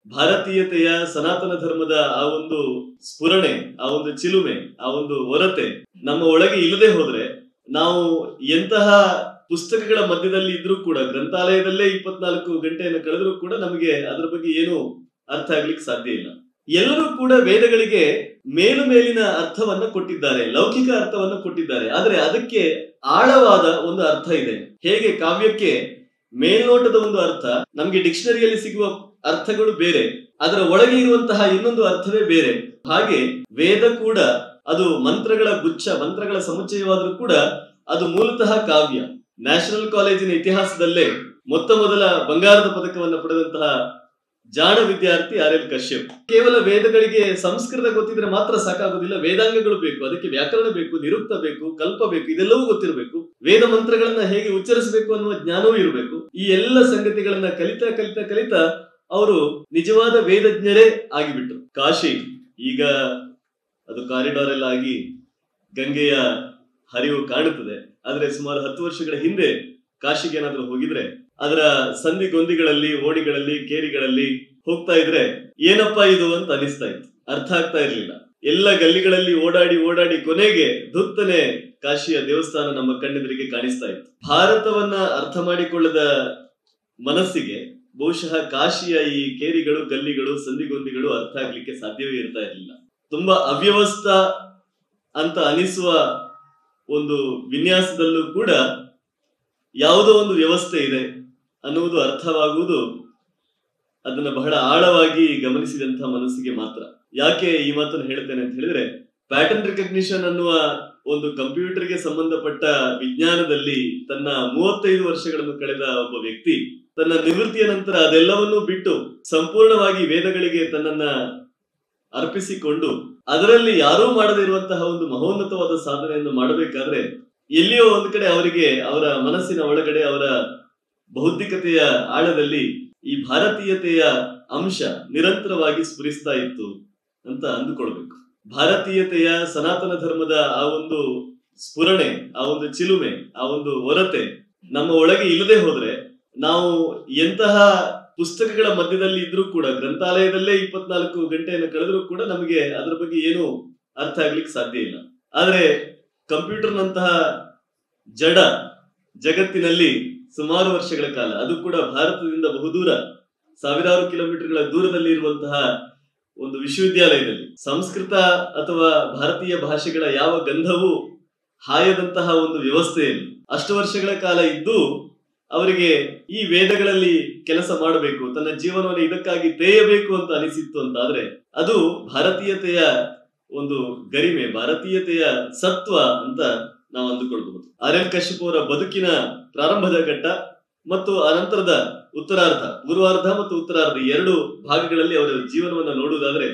ಭಾರತೀಯತೆಯ ಸನಾತನ ಧರ್ಮದ ಆ ಒಂದು ಸ್ಫುರಣೆ, ಆ ಒಂದು ಚಿಲುಮೆ, ಆ ಒಂದು ಹೊರತೆ ನಮ್ಮ ಒಳಗೆ ಇಲ್ಲದೆ ಹೋದ್ರೆ ನಾವು ಎಂತಹ ಪುಸ್ತಕಗಳ ಮಧ್ಯದಲ್ಲಿ ಇದ್ರೂ ಕೂಡ, ಗ್ರಂಥಾಲಯದಲ್ಲೇ 24 ಗಂಟೆಯನ್ನು ಕಳೆದ್ರೂ ಕೂಡ ನಮಗೆ ಅದರ ಬಗ್ಗೆ ಏನು ಅರ್ಥ ಆಗ್ಲಿಕ್ಕೆ ಸಾಧ್ಯ ಇಲ್ಲ. ಎಲ್ಲರೂ ಕೂಡ ವೇದಗಳಿಗೆ ಮೇಲು ಮೇಲಿನ ಅರ್ಥವನ್ನ ಕೊಟ್ಟಿದ್ದಾರೆ, ಲೌಕಿಕ ಅರ್ಥವನ್ನ ಕೊಟ್ಟಿದ್ದಾರೆ. ಆದ್ರೆ ಅದಕ್ಕೆ ಆಳವಾದ ಒಂದು ಅರ್ಥ ಇದೆ. ಹೇಗೆ ಕಾವ್ಯಕ್ಕೆ ಮೇಲ್ನೋಟದ ಒಂದು ಅರ್ಥ, ನಮ್ಗೆ ಡಿಕ್ಷನರಿಯಲ್ಲಿ ಸಿಗುವ ಅರ್ಥಗಳು ಬೇರೆ, ಅದರ ಒಳಗೆ ಇರುವಂತಹ ಇನ್ನೊಂದು ಅರ್ಥವೇ ಬೇರೆ. ಹಾಗೆ ವೇದ ಕೂಡ ಅದು ಮಂತ್ರಗಳ ಗುಚ್ಛ, ಮಂತ್ರಗಳ ಸಮುಚ್ಚಯವಾದ್ರೂ ಕೂಡ ಅದು ಮೂಲತಃ ಕಾವ್ಯ. ನ್ಯಾಷನಲ್ ಕಾಲೇಜಿನ ಇತಿಹಾಸದಲ್ಲೇ ಮೊತ್ತ ಮೊದಲ ಬಂಗಾರದ ಪದಕವನ್ನು ಪಡೆದಂತಹ ಜಾಣ ವಿದ್ಯಾರ್ಥಿ ಆರ್ ಎಲ್ ಕಶ್ಯಪ್. ಕೇವಲ ವೇದಗಳಿಗೆ ಸಂಸ್ಕೃತ ಗೊತ್ತಿದ್ರೆ ಮಾತ್ರ ಸಾಕಾಗುದಿಲ್ಲ, ವೇದಾಂಗಗಳು ಬೇಕು, ಅದಕ್ಕೆ ವ್ಯಾಕರಣ ಬೇಕು, ನಿರುಕ್ತ ಬೇಕು, ಕಲ್ಪ ಬೇಕು, ಇದೆಲ್ಲವೂ ಗೊತ್ತಿರಬೇಕು. ವೇದ ಮಂತ್ರಗಳನ್ನ ಹೇಗೆ ಉಚ್ಚರಿಸಬೇಕು ಅನ್ನುವ ಜ್ಞಾನವೂ ಇರಬೇಕು. ಈ ಎಲ್ಲ ಸಂಗತಿಗಳನ್ನ ಕಲಿತಾ ಕಲಿತಾ ಕಲಿತಾ ಅವರು ನಿಜವಾದ ವೇದಜ್ಞರೇ ಆಗಿಬಿಟ್ರು. ಕಾಶಿ ಈಗ ಅದು ಕಾರಿಡಾರ್ ಎಲ್ಲ ಆಗಿ ಗಂಗೆಯ ಹರಿವು ಕಾಣುತ್ತದೆ. ಆದ್ರೆ ಸುಮಾರು 10 ವರ್ಷಗಳ ಹಿಂದೆ ಕಾಶಿಗೆ ಏನಾದ್ರೂ ಹೋಗಿದ್ರೆ ಅದರ ಸಂಧಿ ಗೊಂದಿಗಳಲ್ಲಿ, ಓಣಿಗಳಲ್ಲಿ, ಕೇರಿಗಳಲ್ಲಿ ಹೋಗ್ತಾ ಇದ್ರೆ ಏನಪ್ಪಾ ಇದು ಅಂತ ಅನಿಸ್ತಾ ಇತ್ತು, ಅರ್ಥ ಆಗ್ತಾ ಇರ್ಲಿಲ್ಲ. ಎಲ್ಲ ಗಲ್ಲಿಗಳಲ್ಲಿ ಓಡಾಡಿ ಓಡಾಡಿ ಕೊನೆಗೆ ಧುತ್ತನೆ ಕಾಶಿಯ ದೇವಸ್ಥಾನ ನಮ್ಮ ಕಣ್ಣೆದುರಿಗೆ ಕಾಣಿಸ್ತಾ ಇತ್ತು. ಭಾರತವನ್ನ ಅರ್ಥ ಮಾಡಿಕೊಳ್ಳದ ಮನಸ್ಸಿಗೆ ಬಹುಶಃ ಕಾಶಿಯ ಈ ಕೇರಿಗಳು, ಗಲ್ಲಿಗಳು, ಸಂಧಿಗೊಂದಿಗಳು ಅರ್ಥ ಆಗ್ಲಿಕ್ಕೆ ಸಾಧ್ಯವೇ ಇರ್ತಾ ಇರಲಿಲ್ಲ. ತುಂಬಾ ಅವ್ಯವಸ್ಥ ಅಂತ ಅನಿಸುವ ಒಂದು ವಿನ್ಯಾಸದಲ್ಲೂ ಕೂಡ ಯಾವುದೋ ಒಂದು ವ್ಯವಸ್ಥೆ ಇದೆ ಅನ್ನುವುದು ಅರ್ಥವಾಗುವುದು ಅದನ್ನ ಬಹಳ ಆಳವಾಗಿ ಗಮನಿಸಿದಂತಹ ಮನಸ್ಸಿಗೆ ಮಾತ್ರ. ಯಾಕೆ ಈ ಮಾತನ್ನು ಹೇಳ್ತೇನೆ ಅಂತ ಹೇಳಿದ್ರೆ, ಪ್ಯಾಟರ್ನ್ ರಿಕಗ್ನಿಷನ್ ಅನ್ನುವ ಒಂದು ಕಂಪ್ಯೂಟರ್ಗೆ ಸಂಬಂಧಪಟ್ಟ ವಿಜ್ಞಾನದಲ್ಲಿ ತನ್ನ 35 ವರ್ಷಗಳನ್ನು ಕಳೆದ ಒಬ್ಬ ವ್ಯಕ್ತಿ ತನ್ನ ನಿವೃತ್ತಿಯ ನಂತರ ಅದೆಲ್ಲವನ್ನೂ ಬಿಟ್ಟು ಸಂಪೂರ್ಣವಾಗಿ ವೇದಗಳಿಗೆ ತನ್ನನ್ನ ಅರ್ಪಿಸಿಕೊಂಡು ಅದರಲ್ಲಿ ಯಾರೂ ಮಾಡದೇ ಇರುವಂತಹ ಒಂದು ಮಹೋನ್ನತವಾದ ಸಾಧನೆಯನ್ನು ಮಾಡಬೇಕಾದ್ರೆ ಎಲ್ಲಿಯೋ ಒಂದು ಕಡೆ ಅವರಿಗೆ ಅವರ ಮನಸ್ಸಿನ ಒಳಗಡೆ, ಅವರ ಬೌದ್ಧಿಕತೆಯ ಆಳದಲ್ಲಿ ಈ ಭಾರತೀಯತೆಯ ಅಂಶ ನಿರಂತರವಾಗಿ ಸ್ಫುರಿಸ್ತಾ ಇತ್ತು ಅಂತ ಅಂದುಕೊಳ್ಬೇಕು. ಭಾರತೀಯತೆಯ ಸನಾತನ ಧರ್ಮದ ಆ ಒಂದು ಸ್ಫುರಣೆ, ಆ ಒಂದು ಚಿಲುಮೆ, ಆ ಒಂದು ಹೊರತೆ ನಮ್ಮ ಒಳಗೆ ಇಲ್ಲದೆ ಹೋದ್ರೆ ನಾವು ಎಂತಹ ಪುಸ್ತಕಗಳ ಮಧ್ಯದಲ್ಲಿ ಇದ್ರೂ ಕೂಡ, ಗ್ರಂಥಾಲಯದಲ್ಲೇ 24 ಗಂಟೆಯನ್ನು ಕಳೆದ್ರೂ ಕೂಡ ನಮಗೆ ಅದರ ಬಗ್ಗೆ ಏನು ಅರ್ಥ ಆಗ್ಲಿಕ್ಕೆ ಸಾಧ್ಯ ಇಲ್ಲ. ಆದ್ರೆ ಕಂಪ್ಯೂಟರ್ನಂತಹ ಜಡ ಜಗತ್ತಿನಲ್ಲಿ ಸುಮಾರು ವರ್ಷಗಳ ಕಾಲ, ಅದು ಕೂಡ ಭಾರತದಿಂದ ಬಹುದೂರ, ಸಾವಿರಾರು ಕಿಲೋಮೀಟರ್ಗಳ ದೂರದಲ್ಲಿ ಇರುವಂತಹ ಒಂದು ವಿಶ್ವವಿದ್ಯಾಲಯದಲ್ಲಿ ಸಂಸ್ಕೃತ ಅಥವಾ ಭಾರತೀಯ ಭಾಷೆಗಳ ಯಾವ ಗಂಧವೂ ಹಾಯದಂತಹ ಒಂದು ವ್ಯವಸ್ಥೆಯಲ್ಲಿ ಅಷ್ಟು ವರ್ಷಗಳ ಕಾಲ ಇದ್ದು ಅವರಿಗೆ ಈ ವೇದಗಳಲ್ಲಿ ಕೆಲಸ ಮಾಡಬೇಕು, ತನ್ನ ಜೀವನವನ್ನು ಇದಕ್ಕಾಗಿ ತೇಯಬೇಕು ಅಂತ ಅನಿಸಿತ್ತು ಅಂತ ಆದ್ರೆ ಅದು ಭಾರತೀಯತೆಯ ಒಂದು ಗರಿಮೆ, ಭಾರತೀಯತೆಯ ಸತ್ವ ಅಂತ ನಾವು ಅಂದುಕೊಳ್ಬಹುದು. ಆರ್ ಎಲ್ ಕಶ್ಯಪ್ ಅವರ ಬದುಕಿನ ಪ್ರಾರಂಭದ ಘಟ್ಟ ಮತ್ತು ಅನಂತರದ ಉತ್ತರಾರ್ಧ, ಪೂರ್ವಾರ್ಧ ಮತ್ತು ಉತ್ತರಾರ್ಧ, 2 ಭಾಗಗಳಲ್ಲಿ ಅವರ ಜೀವನವನ್ನ ನೋಡುವುದಾದ್ರೆ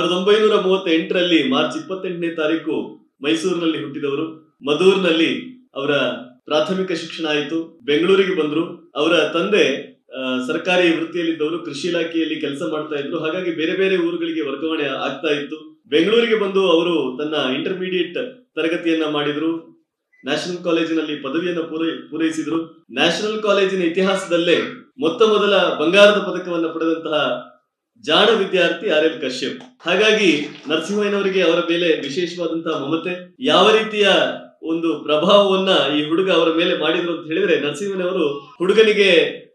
1938ರಲ್ಲಿ ಮಾರ್ಚ್ 28ನೇ ತಾರೀಕು ಮೈಸೂರಿನಲ್ಲಿ ಹುಟ್ಟಿದವರು. ಮಧೂರ್ನಲ್ಲಿ ಅವರ ಪ್ರಾಥಮಿಕ ಶಿಕ್ಷಣ ಆಯಿತು. ಬೆಂಗಳೂರಿಗೆ ಬಂದ್ರು. ಅವರ ತಂದೆ ಸರ್ಕಾರಿ ವೃತ್ತಿಯಲ್ಲಿದ್ದವರು, ಕೃಷಿ ಇಲಾಖೆಯಲ್ಲಿ ಕೆಲಸ ಮಾಡ್ತಾ ಇದ್ರು. ಹಾಗಾಗಿ ಬೇರೆ ಬೇರೆ ಊರುಗಳಿಗೆ ವರ್ಗಾವಣೆ ಆಗ್ತಾ ಇತ್ತು. ಬೆಂಗಳೂರಿಗೆ ಬಂದು ಅವರು ತನ್ನ ಇಂಟರ್ಮೀಡಿಯೇಟ್ ತರಗತಿಯನ್ನ ಮಾಡಿದ್ರು. ನ್ಯಾಷನಲ್ ಕಾಲೇಜಿನಲ್ಲಿ ಪದವಿಯನ್ನು ಪೂರೈಸಿದ್ರು. ನ್ಯಾಷನಲ್ ಕಾಲೇಜಿನ ಇತಿಹಾಸದಲ್ಲೇ ಮೊತ್ತ ಮೊದಲ ಬಂಗಾರದ ಪದಕವನ್ನು ಪಡೆದಂತಹ ಜಾಣ ವಿದ್ಯಾರ್ಥಿ ಆರ್ ಎಲ್ ಕಶ್ಯಪ್. ಹಾಗಾಗಿ ನರಸಿಂಹಯ್ಯನವರಿಗೆ ಅವರ ಮೇಲೆ ವಿಶೇಷವಾದಂತಹ ಮಮತೆ, ಯಾವ ರೀತಿಯ ಒಂದು ಪ್ರಭಾವವನ್ನ ಈ ಹುಡುಗ ಅವರ ಮೇಲೆ ಮಾಡಿದ್ರು ಅಂತ ಹೇಳಿದ್ರೆ, ನರಸಿಂಹಯ್ಯನವರು ಹುಡುಗನಿಗೆ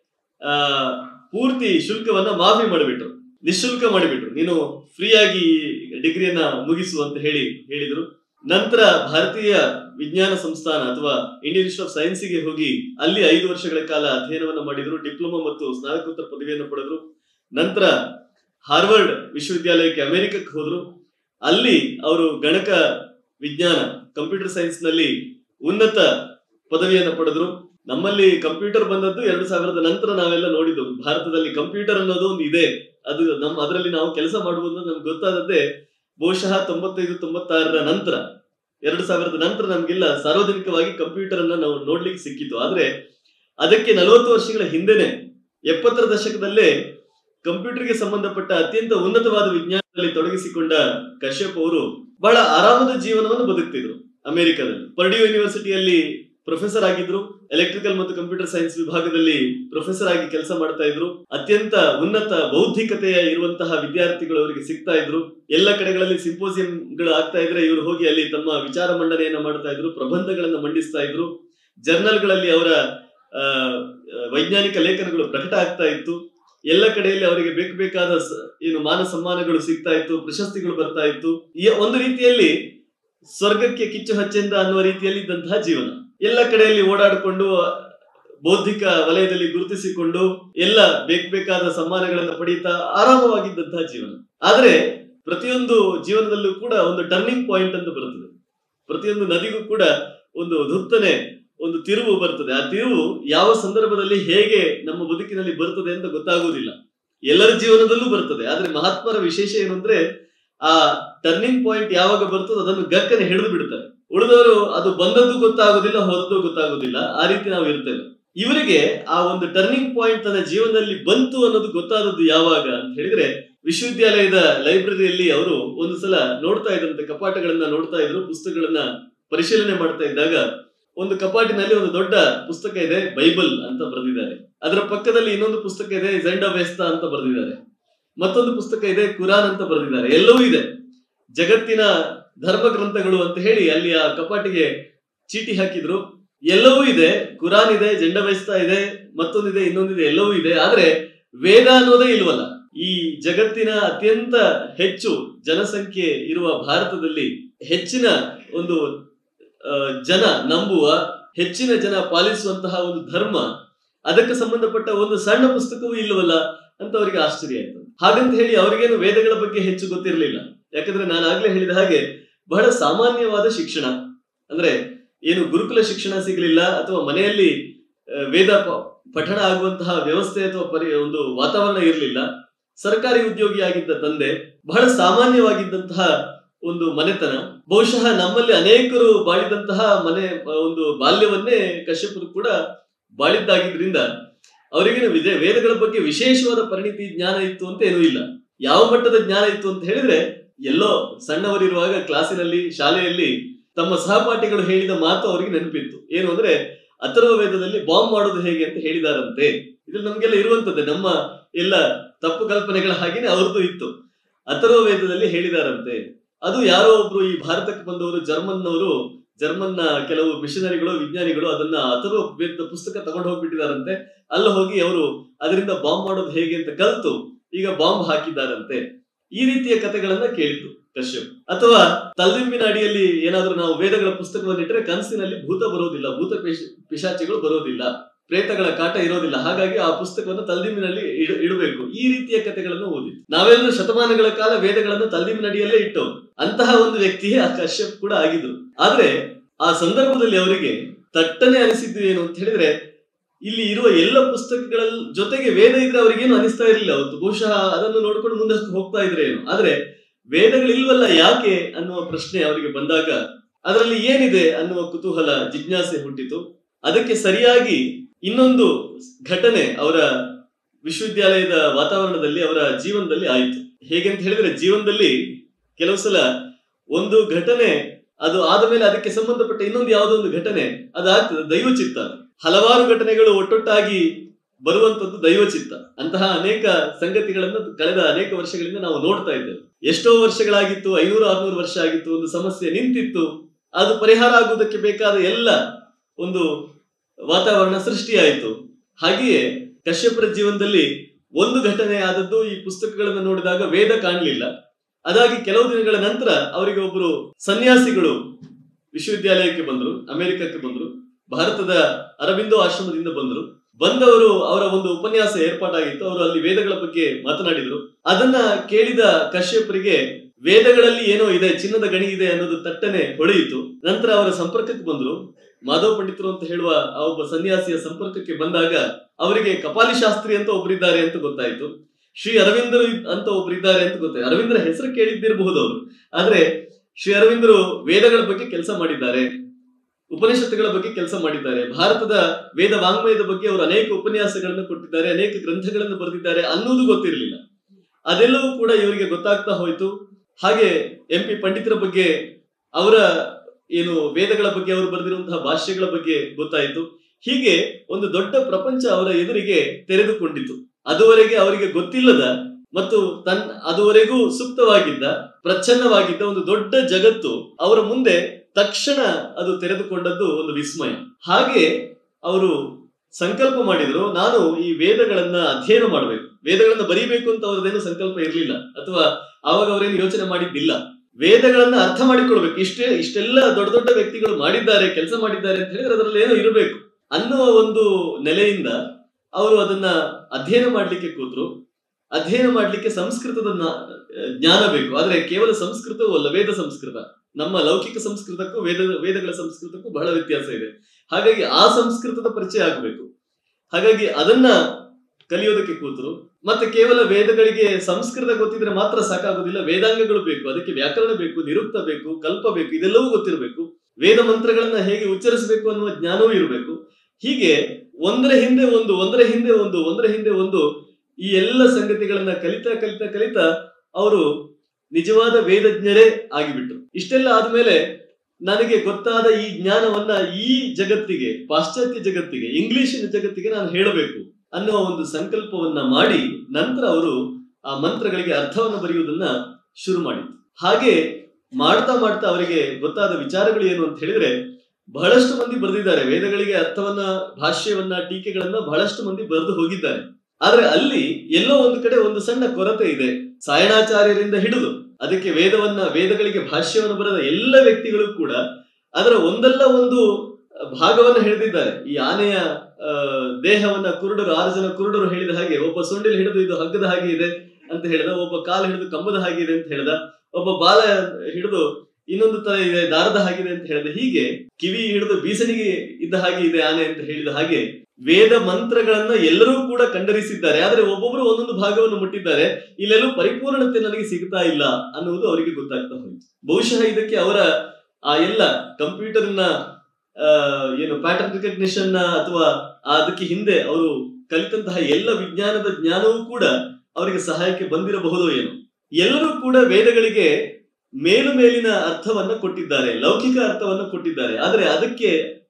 ಪೂರ್ತಿ ಶುಲ್ಕವನ್ನ ಮಾಫಿ ಮಾಡಿಬಿಟ್ರು, ನಿಶುಲ್ಕ ಮಾಡಿಬಿಟ್ರು, ನೀನು ಫ್ರೀಯಾಗಿ ಡಿಗ್ರಿಯನ್ನ ಮುಗಿಸು ಅಂತ ಹೇಳಿದ್ರು. ನಂತರ ಭಾರತೀಯ ವಿಜ್ಞಾನ ಸಂಸ್ಥಾನ ಅಥವಾ ಇಂಡಿಯನ್ ಇನ್ಸ್ಟಿಟ್ಯೂಟ್ ಆಫ್ ಸೈನ್ಸ್ಗೆ ಹೋಗಿ ಅಲ್ಲಿ 5 ವರ್ಷಗಳ ಕಾಲ ಅಧ್ಯಯನವನ್ನ ಮಾಡಿದ್ರು. ಡಿಪ್ಲೊಮಾ ಮತ್ತು ಸ್ನಾತಕೋತ್ತರ ಪದವಿಯನ್ನು ಪಡೆದ್ರು. ನಂತರ ಹಾರ್ವರ್ಡ್ ವಿಶ್ವವಿದ್ಯಾಲಯಕ್ಕೆ ಅಮೆರಿಕಕ್ಕೆ ಹೋದ್ರು. ಅಲ್ಲಿ ಅವರು ಗಣಕ ವಿಜ್ಞಾನ, ಕಂಪ್ಯೂಟರ್ ಸೈನ್ಸ್ ನಲ್ಲಿ ಉನ್ನತ ಪದವಿಯನ್ನು ಪಡೆದ್ರು. ನಮ್ಮಲ್ಲಿ ಕಂಪ್ಯೂಟರ್ ಬಂದದ್ದು 2000ದ ನಂತರ ನಾವೆಲ್ಲ ನೋಡಿದ್ದು. ಭಾರತದಲ್ಲಿ ಕಂಪ್ಯೂಟರ್ ಅನ್ನೋದು ಒಂದು ಇದೆ, ಅದು ಅದರಲ್ಲಿ ನಾವು ಕೆಲಸ ಮಾಡುವುದು ನಮ್ಗೆ ಗೊತ್ತಾದದ್ದೇ ಬಹುಶಃ 95-96ರ ನಂತರ. 2000ದ ನಂತರ ನಮ್ಗೆಲ್ಲ ಸಾರ್ವಜನಿಕವಾಗಿ ಕಂಪ್ಯೂಟರ್ ಅನ್ನ ನಾವು ನೋಡ್ಲಿಕ್ಕೆ ಸಿಕ್ಕಿತು. ಆದ್ರೆ ಅದಕ್ಕೆ 40 ವರ್ಷಗಳ ಹಿಂದೆನೆ 70ರ ದಶಕದಲ್ಲೇ ಕಂಪ್ಯೂಟರ್ಗೆ ಸಂಬಂಧಪಟ್ಟ ಅತ್ಯಂತ ಉನ್ನತವಾದ ವಿಜ್ಞಾನದಲ್ಲಿ ತೊಡಗಿಸಿಕೊಂಡ ಕಶ್ಯಪ್ ಅವರು ಬಹಳ ಆರಾಮದ ಜೀವನವನ್ನು ಬದುಕ್ತಿದ್ರು. ಅಮೆರಿಕದಲ್ಲಿ ಪರ್ಡ್ಯೂ ಯೂನಿವರ್ಸಿಟಿಯಲ್ಲಿ ಪ್ರೊಫೆಸರ್ ಆಗಿದ್ರು. ಎಲೆಕ್ಟ್ರಿಕಲ್ ಮತ್ತು ಕಂಪ್ಯೂಟರ್ ಸೈನ್ಸ್ ವಿಭಾಗದಲ್ಲಿ ಪ್ರೊಫೆಸರ್ ಆಗಿ ಕೆಲಸ ಮಾಡ್ತಾ ಇದ್ರು. ಅತ್ಯಂತ ಉನ್ನತ ಬೌದ್ಧಿಕತೆಯ ಇರುವಂತಹ ವಿದ್ಯಾರ್ಥಿಗಳು ಅವರಿಗೆ ಸಿಗ್ತಾ ಇದ್ರು. ಎಲ್ಲ ಕಡೆಗಳಲ್ಲಿ ಸಿಂಪೋಸಿಯಂಗಳು ಆಗ್ತಾ ಇದ್ರೆ ಇವರು ಹೋಗಿ ಅಲ್ಲಿ ತಮ್ಮ ವಿಚಾರ ಮಂಡನೆಯನ್ನ ಮಾಡ್ತಾ ಇದ್ರು, ಪ್ರಬಂಧಗಳನ್ನ ಮಂಡಿಸ್ತಾ ಇದ್ರು. ಜರ್ನಲ್ಗಳಲ್ಲಿ ಅವರ ವೈಜ್ಞಾನಿಕ ಲೇಖನಗಳು ಪ್ರಕಟ ಆಗ್ತಾ ಇತ್ತು. ಎಲ್ಲ ಕಡೆಯಲ್ಲಿ ಅವರಿಗೆ ಬೇಕಾದ ಏನು ಮಾನ ಸಮ್ಮಾನಗಳು ಸಿಗ್ತಾ ಇತ್ತು, ಪ್ರಶಸ್ತಿಗಳು ಬರ್ತಾ ಇತ್ತು. ಒಂದು ರೀತಿಯಲ್ಲಿ ಸ್ವರ್ಗಕ್ಕೆ ಕಿಚ್ಚು ಹಚ್ಚೆಂದ ಅನ್ನುವ ರೀತಿಯಲ್ಲಿ ಇದ್ದಂತಹ ಜೀವನ. ಎಲ್ಲ ಕಡೆಯಲ್ಲಿ ಓಡಾಡಿಕೊಂಡು ಬೌದ್ಧಿಕ ವಲಯದಲ್ಲಿ ಗುರುತಿಸಿಕೊಂಡು ಎಲ್ಲ ಬೇಕಾದ ಸಮ್ಮಾನಗಳನ್ನು ಪಡೀತಾ ಆರಾಮವಾಗಿದ್ದಂತಹ ಜೀವನ. ಆದ್ರೆ ಪ್ರತಿಯೊಂದು ಜೀವನದಲ್ಲೂ ಕೂಡ ಒಂದು ಟರ್ನಿಂಗ್ ಪಾಯಿಂಟ್ ಅಂತ ಬರುತ್ತದೆ. ಪ್ರತಿಯೊಂದು ನದಿಗೂ ಕೂಡ ಒಂದು ಧುತ್ತನೆ ಒಂದು ತಿರುವು ಬರ್ತದೆ. ಆ ತಿರುವು ಯಾವ ಸಂದರ್ಭದಲ್ಲಿ ಹೇಗೆ ನಮ್ಮ ಬದುಕಿನಲ್ಲಿ ಬರ್ತದೆ ಅಂತ ಗೊತ್ತಾಗುವುದಿಲ್ಲ. ಎಲ್ಲರ ಜೀವನದಲ್ಲೂ ಬರ್ತದೆ. ಆದ್ರೆ ಮಹಾತ್ಮರ ವಿಶೇಷ ಏನು ಅಂದ್ರೆ ಆ ಟರ್ನಿಂಗ್ ಪಾಯಿಂಟ್ ಯಾವಾಗ ಬರ್ತದೋ ಅದನ್ನು ಗಕ್ಕನೆ ಹಿಡಿದು ಬಿಡ್ತಾರೆ. ಉಳಿದವರು ಅದು ಬಂದದ್ದು ಗೊತ್ತಾಗೋದಿಲ್ಲ, ಹೋದದ್ದು ಗೊತ್ತಾಗೋದಿಲ್ಲ. ಆ ರೀತಿ ನಾವು ಇರ್ತೇವೆ. ಇವರಿಗೆ ಆ ಒಂದು ಟರ್ನಿಂಗ್ ಪಾಯಿಂಟ್ ತನ್ನ ಜೀವನದಲ್ಲಿ ಬಂತು ಅನ್ನೋದು ಗೊತ್ತಾದದ್ದು ಯಾವಾಗ ಅಂತ ಹೇಳಿದ್ರೆ, ವಿಶ್ವವಿದ್ಯಾಲಯದ ಲೈಬ್ರರಿಯಲ್ಲಿ ಅವರು ಒಂದು ಸಲ ನೋಡ್ತಾ ಇದ್ರಂತೆ, ಕಪಾಟಗಳನ್ನ ನೋಡ್ತಾ ಇದ್ರು, ಪುಸ್ತಕಗಳನ್ನ ಪರಿಶೀಲನೆ ಮಾಡ್ತಾ ಇದ್ದಾಗ ಒಂದು ಕಪಾಟಿನಲ್ಲಿ ಒಂದು ದೊಡ್ಡ ಪುಸ್ತಕ ಇದೆ, ಬೈಬಲ್ ಅಂತ ಬರೆದಿದ್ದಾರೆ. ಅದರ ಪಕ್ಕದಲ್ಲಿ ಇನ್ನೊಂದು ಪುಸ್ತಕ ಇದೆ, ಝೆಂಡ ವೆಸ್ತಾ ಅಂತ ಬರೆದಿದ್ದಾರೆ. ಮತ್ತೊಂದು ಪುಸ್ತಕ ಇದೆ, ಕುರಾನ್ ಅಂತ ಬರೆದಿದ್ದಾರೆ. ಎಲ್ಲವೂ ಇದೆ, ಜಗತ್ತಿನ ಧರ್ಮ ಗ್ರಂಥಗಳು ಅಂತ ಹೇಳಿ ಅಲ್ಲಿ ಆ ಕಪಾಟಿಗೆ ಚೀಟಿ ಹಾಕಿದ್ರು. ಎಲ್ಲವೂ ಇದೆ, ಕುರಾನ್ ಇದೆ, ಝೆಂಡ ವೆಸ್ತಾ ಇದೆ, ಮತ್ತೊಂದಿದೆ, ಇನ್ನೊಂದಿದೆ, ಎಲ್ಲವೂ ಇದೆ. ಆದ್ರೆ ವೇದ ಅನ್ನೋದೇ ಇಲ್ವಲ್ಲ. ಈ ಜಗತ್ತಿನ ಅತ್ಯಂತ ಹೆಚ್ಚು ಜನಸಂಖ್ಯೆ ಇರುವ ಭಾರತದಲ್ಲಿ ಹೆಚ್ಚಿನ ಒಂದು ಜನ ನಂಬುವ, ಹೆಚ್ಚಿನ ಜನ ಪಾಲಿಸುವಂತಹ ಒಂದು ಧರ್ಮ, ಅದಕ್ಕೆ ಸಂಬಂಧಪಟ್ಟ ಒಂದು ಸಣ್ಣ ಪುಸ್ತಕವೂ ಇಲ್ಲವಲ್ಲ ಅಂತ ಅವರಿಗೆ ಆಶ್ಚರ್ಯ ಆಯ್ತು. ಹಾಗಂತ ಹೇಳಿ ಅವರಿಗೇನು ವೇದಗಳ ಬಗ್ಗೆ ಹೆಚ್ಚು ಗೊತ್ತಿರಲಿಲ್ಲ. ಯಾಕಂದ್ರೆ ನಾನು ಆಗ್ಲೇ ಹೇಳಿದ ಹಾಗೆ ಬಹಳ ಸಾಮಾನ್ಯವಾದ ಶಿಕ್ಷಣ, ಅಂದ್ರೆ ಏನು ಗುರುಕುಲ ಶಿಕ್ಷಣ ಸಿಗಲಿಲ್ಲ, ಅಥವಾ ಮನೆಯಲ್ಲಿ ವೇದ ಪಠಣ ಆಗುವಂತಹ ವ್ಯವಸ್ಥೆ ಅಥವಾ ಒಂದು ವಾತಾವರಣ ಇರಲಿಲ್ಲ. ಸರ್ಕಾರಿ ಉದ್ಯೋಗಿಯಾಗಿದ್ದ ತಂದೆ, ಬಹಳ ಸಾಮಾನ್ಯವಾಗಿದ್ದಂತಹ ಒಂದು ಮನೆತನ. ಬಹುಶಃ ನಮ್ಮಲ್ಲಿ ಅನೇಕರು ಬಾಳಿದಂತಹ ಮನೆ ಒಂದು ಬಾಲ್ಯವನ್ನೇ ಕಶ್ಯಪರು ಕೂಡ ಬಾಳಿದ್ದಾಗಿದ್ರಿಂದ ಅವರಿಗೇನು ವೇದಗಳ ಬಗ್ಗೆ ವಿಶೇಷವಾದ ಪರಿಣಿತಿ ಜ್ಞಾನ ಇತ್ತು ಅಂತ ಏನೂ ಇಲ್ಲ. ಯಾವ ಮಟ್ಟದ ಜ್ಞಾನ ಇತ್ತು ಅಂತ ಹೇಳಿದ್ರೆ, ಎಲ್ಲೋ ಸಣ್ಣವರಿರುವಾಗ ಕ್ಲಾಸಿನಲ್ಲಿ, ಶಾಲೆಯಲ್ಲಿ ತಮ್ಮ ಸಹಪಾಠಿಗಳು ಹೇಳಿದ ಮಾತು ಅವರಿಗೆ ನೆನಪಿತ್ತು. ಏನು ಅಂದ್ರೆ, ಅಥರ್ವ ವೇದದಲ್ಲಿ ಬಾಂಬ್ ಮಾಡೋದು ಹೇಗೆ ಅಂತ ಹೇಳಿದಾರಂತೆ. ಇದು ನಮ್ಗೆಲ್ಲ ಇರುವಂತದ್ದೇ, ನಮ್ಮ ಎಲ್ಲ ತಪ್ಪು ಕಲ್ಪನೆಗಳ ಹಾಗೇನೆ ಅವ್ರದ್ದು ಇತ್ತು. ಅಥರ್ವ ವೇದದಲ್ಲಿ ಹೇಳಿದಾರಂತೆ. ಅದು ಯಾರೋ ಒಬ್ರು ಈ ಭಾರತಕ್ಕೆ ಬಂದವರು, ಜರ್ಮನ್ನ ಕೆಲವು ಮಿಷನರಿಗಳು, ವಿಜ್ಞಾನಿಗಳು ಅದನ್ನ ಅಥರ್ವ ವೇದ ಪುಸ್ತಕ ತಗೊಂಡು ಹೋಗ್ಬಿಟ್ಟಿದಾರಂತೆ. ಅಲ್ಲಿ ಹೋಗಿ ಅವರು ಅದರಿಂದ ಬಾಂಬ್ ಮಾಡೋದು ಹೇಗೆ ಅಂತ ಕಲ್ತು ಈಗ ಬಾಂಬ್ ಹಾಕಿದ್ದಾರಂತೆ. ಈ ರೀತಿಯ ಕಥೆಗಳನ್ನ ಕೇಳಿದ್ದು ಕಶ್ಯಪ್. ಅಥವಾ ತಲ್ದಿಂಬಿನ ಅಡಿಯಲ್ಲಿ ಏನಾದ್ರೂ ನಾವು ವೇದಗಳ ಪುಸ್ತಕವನ್ನಿಟ್ಟರೆ ಕನಸಿನಲ್ಲಿ ಭೂತ ಬರೋದಿಲ್ಲ, ಭೂತ ಪಿಶಾಚಿಗಳು ಬರೋದಿಲ್ಲ, ಪ್ರೇತಗಳ ಕಾಟ ಇರೋದಿಲ್ಲ. ಹಾಗಾಗಿ ಆ ಪುಸ್ತಕವನ್ನು ತಲ್ದಿಂಬಿನಲ್ಲಿ ಇಡಬೇಕು. ಈ ರೀತಿಯ ಕಥೆಗಳನ್ನು ಓದಿ ನಾವೆಲ್ಲರೂ ಶತಮಾನಗಳ ಕಾಲ ವೇದಗಳನ್ನು ತಲ್ದಿಂಬಿನ ಅಡಿಯಲ್ಲೇ ಇಟ್ಟವು. ಅಂತಹ ಒಂದು ವ್ಯಕ್ತಿಯೇ ಆ ಕಶ್ಯಪ್ ಕೂಡ ಆಗಿದ್ರು. ಆದ್ರೆ ಆ ಸಂದರ್ಭದಲ್ಲಿ ಅವರಿಗೆ ತಟ್ಟನೆ ಅನಿಸಿದ್ದು ಏನು ಅಂತ ಹೇಳಿದ್ರೆ, ಇಲ್ಲಿ ಇರುವ ಎಲ್ಲ ಪುಸ್ತಕಗಳ ಜೊತೆಗೆ ವೇದ ಇದ್ರೆ ಅವ್ರಿಗೇನು ಅನಿಸ್ತಾ ಇರಲಿಲ್ಲ ಅವತ್ತು. ಬಹುಶಃ ಅದನ್ನು ನೋಡ್ಕೊಂಡು ಮುಂದಕ್ಕೆ ಹೋಗ್ತಾ ಇದ್ರೆ ಏನು. ಆದ್ರೆ ವೇದಗಳಿಲ್ವಲ್ಲ ಯಾಕೆ ಅನ್ನುವ ಪ್ರಶ್ನೆ ಅವರಿಗೆ ಬಂದಾಗ ಅದರಲ್ಲಿ ಏನಿದೆ ಅನ್ನುವ ಕುತೂಹಲ, ಜಿಜ್ಞಾಸೆ ಹುಟ್ಟಿತು. ಅದಕ್ಕೆ ಸರಿಯಾಗಿ ಇನ್ನೊಂದು ಘಟನೆ ಅವರ ವಿಶ್ವವಿದ್ಯಾಲಯದ ವಾತಾವರಣದಲ್ಲಿ, ಅವರ ಜೀವನದಲ್ಲಿ ಆಯಿತು. ಹೇಗೆ ಅಂತ ಹೇಳಿದ್ರೆ, ಜೀವನದಲ್ಲಿ ಕೆಲವು ಸಲ ಒಂದು ಘಟನೆ ಅದು ಆದ ಮೇಲೆ ಅದಕ್ಕೆ ಸಂಬಂಧಪಟ್ಟ ಇನ್ನೊಂದು ಯಾವುದೋ ಒಂದು ಘಟನೆ ಅದಾಗ್ತದೆ. ದೈವಚಿತ್ತ. ಹಲವಾರು ಘಟನೆಗಳು ಒಟ್ಟೊಟ್ಟಾಗಿ ಬರುವಂತದ್ದು ದೈವಚಿತ್ತ. ಅಂತಹ ಅನೇಕ ಸಂಗತಿಗಳನ್ನು ಕಳೆದ ಅನೇಕ ವರ್ಷಗಳಿಂದ ನಾವು ನೋಡ್ತಾ ಇದ್ದೇವೆ. ಎಷ್ಟೋ ವರ್ಷಗಳಾಗಿತ್ತು, 500-600 ವರ್ಷ ಆಗಿತ್ತು, ಒಂದು ಸಮಸ್ಯೆ ನಿಂತಿತ್ತು, ಅದು ಪರಿಹಾರ ಆಗುವುದಕ್ಕೆ ಬೇಕಾದ ಎಲ್ಲ ಒಂದು ವಾತಾವರಣ ಸೃಷ್ಟಿಯಾಯಿತು. ಹಾಗೆಯೇ ಕಶ್ಯಪರ ಜೀವನದಲ್ಲಿ ಒಂದು ಘಟನೆ ಆದದ್ದು, ಈ ಪುಸ್ತಕಗಳನ್ನು ನೋಡಿದಾಗ ವೇದ ಕಾಣಲಿಲ್ಲ. ಅದಾಗಿ ಕೆಲವು ದಿನಗಳ ನಂತರ ಅವರಿಗೆ ಒಬ್ಬರು ಸನ್ಯಾಸಿಗಳು ವಿಶ್ವವಿದ್ಯಾಲಯಕ್ಕೆ ಬಂದರು, ಅಮೆರಿಕಕ್ಕೆ ಬಂದರು, ಭಾರತದ ಅರಬಿಂದೋ ಆಶ್ರಮದಿಂದ ಬಂದವರು ಅವರ ಒಂದು ಉಪನ್ಯಾಸ ಏರ್ಪಾಟಾಗಿತ್ತು. ಅವರು ಅಲ್ಲಿ ವೇದಗಳ ಬಗ್ಗೆ ಮಾತನಾಡಿದ್ರು. ಅದನ್ನ ಕೇಳಿದ ಕಶ್ಯಪರಿಗೆ ವೇದಗಳಲ್ಲಿ ಏನೋ ಇದೆ, ಚಿನ್ನದ ಗಣಿ ಇದೆ ಅನ್ನೋದು ತಟ್ಟನೆ ಹೊಳೆಯಿತು. ನಂತರ ಅವರ ಸಂಪರ್ಕಕ್ಕೆ ಬಂದ್ರು. ಮಾಧವ ಪಂಡಿತರು ಅಂತ ಹೇಳುವ ಆ ಒಬ್ಬ ಸನ್ಯಾಸಿಯ ಸಂಪರ್ಕಕ್ಕೆ ಬಂದಾಗ ಅವರಿಗೆ ಕಪಾಲಿ ಶಾಸ್ತ್ರಿ ಅಂತ ಒಬ್ಬರಿದ್ದಾರೆ ಅಂತ ಗೊತ್ತಾಯ್ತು. ಶ್ರೀ ಅರವಿಂದರು ಅಂತ ಒಬ್ಬರಿದ್ದಾರೆ ಅಂತ ಗೊತ್ತಾಯ್ತು. ಅರವಿಂದರ ಹೆಸರು ಕೇಳಿದ್ದಿರಬಹುದು ಅವರು, ಆದ್ರೆ ಶ್ರೀ ಅರವಿಂದರು ವೇದಗಳ ಬಗ್ಗೆ ಕೆಲಸ ಮಾಡಿದ್ದಾರೆ, ಉಪನಿಷತ್ತುಗಳ ಬಗ್ಗೆ ಕೆಲಸ ಮಾಡಿದ್ದಾರೆ, ಭಾರತದ ವೇದ ವಾಂಗ್ಮಯದ ಬಗ್ಗೆ ಅವರು ಅನೇಕ ಉಪನ್ಯಾಸಗಳನ್ನು ಕೊಟ್ಟಿದ್ದಾರೆ, ಅನೇಕ ಗ್ರಂಥಗಳನ್ನು ಬರೆದಿದ್ದಾರೆ ಅನ್ನೋದು ಗೊತ್ತಿರಲಿಲ್ಲ. ಅದೆಲ್ಲವೂ ಕೂಡ ಇವರಿಗೆ ಗೊತ್ತಾಗ್ತಾ ಹೋಯ್ತು. ಹಾಗೆ MP ಪಂಡಿತರ ಬಗ್ಗೆ ಅವರ ಏನು ವೇದಗಳ ಬಗ್ಗೆ ಅವರು ಬರೆದಿರುವಂತಹ ಭಾಷ್ಯಗಳ ಬಗ್ಗೆ ಗೊತ್ತಾಯಿತು. ಹೀಗೆ ಒಂದು ದೊಡ್ಡ ಪ್ರಪಂಚ ಅವರ ಎದುರಿಗೆ ತೆರೆದುಕೊಂಡಿತು. ಅದುವರೆಗೆ ಅವರಿಗೆ ಗೊತ್ತಿಲ್ಲದ ಮತ್ತು ಅದುವರೆಗೂ ಸುಪ್ತವಾಗಿದ್ದ, ಪ್ರಚ್ಛನ್ನವಾಗಿದ್ದ ಒಂದು ದೊಡ್ಡ ಜಗತ್ತು ಅವರ ಮುಂದೆ ತಕ್ಷಣ ಅದು ತೆರೆದುಕೊಂಡದ್ದು ಒಂದು ವಿಸ್ಮಯ. ಹಾಗೆ ಅವರು ಸಂಕಲ್ಪ ಮಾಡಿದ್ರು, ನಾನು ಈ ವೇದಗಳನ್ನ ಅಧ್ಯಯನ ಮಾಡಬೇಕು, ವೇದಗಳನ್ನ ಬರೀಬೇಕು ಅಂತ ಅವರದೇನು ಸಂಕಲ್ಪ ಇರಲಿಲ್ಲ, ಅಥವಾ ಆವಾಗ ಅವರೇನು ಯೋಚನೆ ಮಾಡಿದ್ದಿಲ್ಲ. ವೇದಗಳನ್ನ ಅರ್ಥ ಮಾಡಿಕೊಳ್ಬೇಕು, ಇಷ್ಟೆಲ್ಲ ದೊಡ್ಡ ದೊಡ್ಡ ವ್ಯಕ್ತಿಗಳು ಮಾಡಿದ್ದಾರೆ, ಕೆಲಸ ಮಾಡಿದ್ದಾರೆ ಅಂತ ಹೇಳಿದ್ರೆ ಅದರಲ್ಲಿ ಏನೋ ಇರಬೇಕು ಅನ್ನುವ ಒಂದು ನೆಲೆಯಿಂದ ಅವರು ಅದನ್ನ ಅಧ್ಯಯನ ಮಾಡ್ಲಿಕ್ಕೆ ಕೂತ್ರು. ಅಧ್ಯಯನ ಮಾಡ್ಲಿಕ್ಕೆ ಸಂಸ್ಕೃತದ ಜ್ಞಾನ ಬೇಕು, ಆದ್ರೆ ಕೇವಲ ಸಂಸ್ಕೃತವೂ ಅಲ್ಲ, ವೇದ ಸಂಸ್ಕೃತ. ನಮ್ಮ ಲೌಕಿಕ ಸಂಸ್ಕೃತಕ್ಕೂ ವೇದಗಳ ಸಂಸ್ಕೃತಕ್ಕೂ ಬಹಳ ವ್ಯತ್ಯಾಸ ಇದೆ. ಹಾಗಾಗಿ ಆ ಸಂಸ್ಕೃತದ ಪರಿಚಯ ಆಗಬೇಕು. ಹಾಗಾಗಿ ಅದನ್ನ ಕಲಿಯೋದಕ್ಕೆ ಕೂತರು. ಮತ್ತೆ ಕೇವಲ ವೇದಗಳಿಗೆ ಸಂಸ್ಕೃತ ಗೊತ್ತಿದ್ರೆ ಮಾತ್ರ ಸಾಕಾಗುದಿಲ್ಲ, ವೇದಾಂಗಗಳು ಬೇಕು, ಅದಕ್ಕೆ ವ್ಯಾಕರಣ ಬೇಕು, ನಿರುಕ್ತ ಬೇಕು, ಕಲ್ಪ ಬೇಕು, ಇದೆಲ್ಲವೂ ಗೊತ್ತಿರಬೇಕು. ವೇದ ಮಂತ್ರಗಳನ್ನ ಹೇಗೆ ಉಚ್ಚರಿಸಬೇಕು ಅನ್ನುವ ಜ್ಞಾನವೂ ಇರಬೇಕು. ಹೀಗೆ ಒಂದರ ಹಿಂದೆ ಒಂದು ಈ ಎಲ್ಲ ಸಂಗತಿಗಳನ್ನ ಕಲಿತಾ ಅವರು ನಿಜವಾದ ವೇದಜ್ಞರೇ ಆಗಿಬಿಟ್ರು. ಇಷ್ಟೆಲ್ಲ ಆದ್ಮೇಲೆ ನನಗೆ ಗೊತ್ತಾದ ಈ ಜ್ಞಾನವನ್ನ ಈ ಜಗತ್ತಿಗೆ, ಪಾಶ್ಚಾತ್ಯ ಜಗತ್ತಿಗೆ, ಇಂಗ್ಲಿಶಿನ ಜಗತ್ತಿಗೆ ನಾನು ಹೇಳಬೇಕು ಅನ್ನುವ ಒಂದು ಸಂಕಲ್ಪವನ್ನ ಮಾಡಿ ನಂತರ ಅವರು ಆ ಮಂತ್ರಗಳಿಗೆ ಅರ್ಥವನ್ನ ಬರೆಯುವುದನ್ನ ಶುರು ಮಾಡಿದ್ರು. ಹಾಗೆ ಮಾಡ್ತಾ ಅವರಿಗೆ ಗೊತ್ತಾದ ವಿಚಾರಗಳು ಏನು ಅಂತ ಹೇಳಿದ್ರೆ, ಬಹಳಷ್ಟು ಮಂದಿ ಬರೆದಿದ್ದಾರೆ ವೇದಗಳಿಗೆ ಅರ್ಥವನ್ನ, ಭಾಷ್ಯವನ್ನ, ಟೀಕೆಗಳನ್ನ ಬಹಳಷ್ಟು ಮಂದಿ ಬರೆದು ಹೋಗಿದ್ದಾರೆ. ಆದ್ರೆ ಅಲ್ಲಿ ಎಲ್ಲೋ ಒಂದು ಕಡೆ ಒಂದು ಸಣ್ಣ ಕೊರತೆ ಇದೆ. ಸಾಯಣಾಚಾರ್ಯರಿಂದ ಹಿಡಿದು ಅದಕ್ಕೆ ವೇದಗಳಿಗೆ ಭಾಷ್ಯವನ್ನು ಬರೆದ ಎಲ್ಲ ವ್ಯಕ್ತಿಗಳು ಕೂಡ ಅದರ ಒಂದಲ್ಲ ಒಂದು ಭಾಗವನ್ನ ಹೇಳಿದ್ದಾರೆ. ಈ ಆನೆಯ ದೇಹವನ್ನ 6 ಜನ ಕುರುಡರು ಹೇಳಿದ ಹಾಗೆ, ಒಬ್ಬ ಸೊಂಡಿಲು ಹಿಡಿದು ಇದು ಹಗ್ಗದ ಹಾಗೆ ಇದೆ ಅಂತ ಹೇಳಿದ, ಒಬ್ಬ ಕಾಲು ಹಿಡಿದು ಕಂಬದ ಹಾಗೆ ಇದೆ ಅಂತ ಹೇಳಿದ, ಒಬ್ಬ ಬಾಲ ಹಿಡಿದು ಇನ್ನೊಂದು ತರ ಇದೆ ದಾರದ ಹಾಗಿದೆ ಅಂತ ಹೇಳಿದ. ಹೀಗೆ ಕಿವಿ ಹಿಡಿದು ಬೀಸಣಿಗೆ ಇದ್ದ ಹಾಗೆ ಇದೆ ಆನೆ ಅಂತ ಹೇಳಿದ ಹಾಗೆ ವೇದ ಮಂತ್ರಗಳನ್ನ ಎಲ್ಲರೂ ಕೂಡ ಕಂಡರಿಸಿದ್ದಾರೆ. ಆದ್ರೆ ಒಬ್ಬೊಬ್ರು ಒಂದೊಂದು ಭಾಗವನ್ನು ಮುಟ್ಟಿದ್ದಾರೆ. ಇಲ್ಲೆಲ್ಲೂ ಪರಿಪೂರ್ಣತೆ ನನಗೆ ಸಿಗ್ತಾ ಇಲ್ಲ ಅನ್ನುವುದು ಅವರಿಗೆ ಗೊತ್ತಾಗ್ತಾ ಹೋಯಿತು. ಬಹುಶಃ ಇದಕ್ಕೆ ಅವರ ಆ ಎಲ್ಲ ಕಂಪ್ಯೂಟರ್ನ ಏನು ಪ್ಯಾಟರ್ನ್ ರಿಕಗ್ನಿಷನ್ ಅಥವಾ ಅದಕ್ಕೆ ಹಿಂದೆ ಅವರು ಕಲಿತಂತಹ ಎಲ್ಲ ವಿಜ್ಞಾನದ ಜ್ಞಾನವೂ ಕೂಡ ಅವರಿಗೆ ಸಹಾಯಕ್ಕೆ ಬಂದಿರಬಹುದೋ ಏನು. ಎಲ್ಲರೂ ಕೂಡ ವೇದಗಳಿಗೆ ಮೇಲಿನ ಅರ್ಥವನ್ನ ಕೊಟ್ಟಿದ್ದಾರೆ, ಲೌಕಿಕ ಅರ್ಥವನ್ನ ಕೊಟ್ಟಿದ್ದಾರೆ. ಆದ್ರೆ ಅದಕ್ಕೆ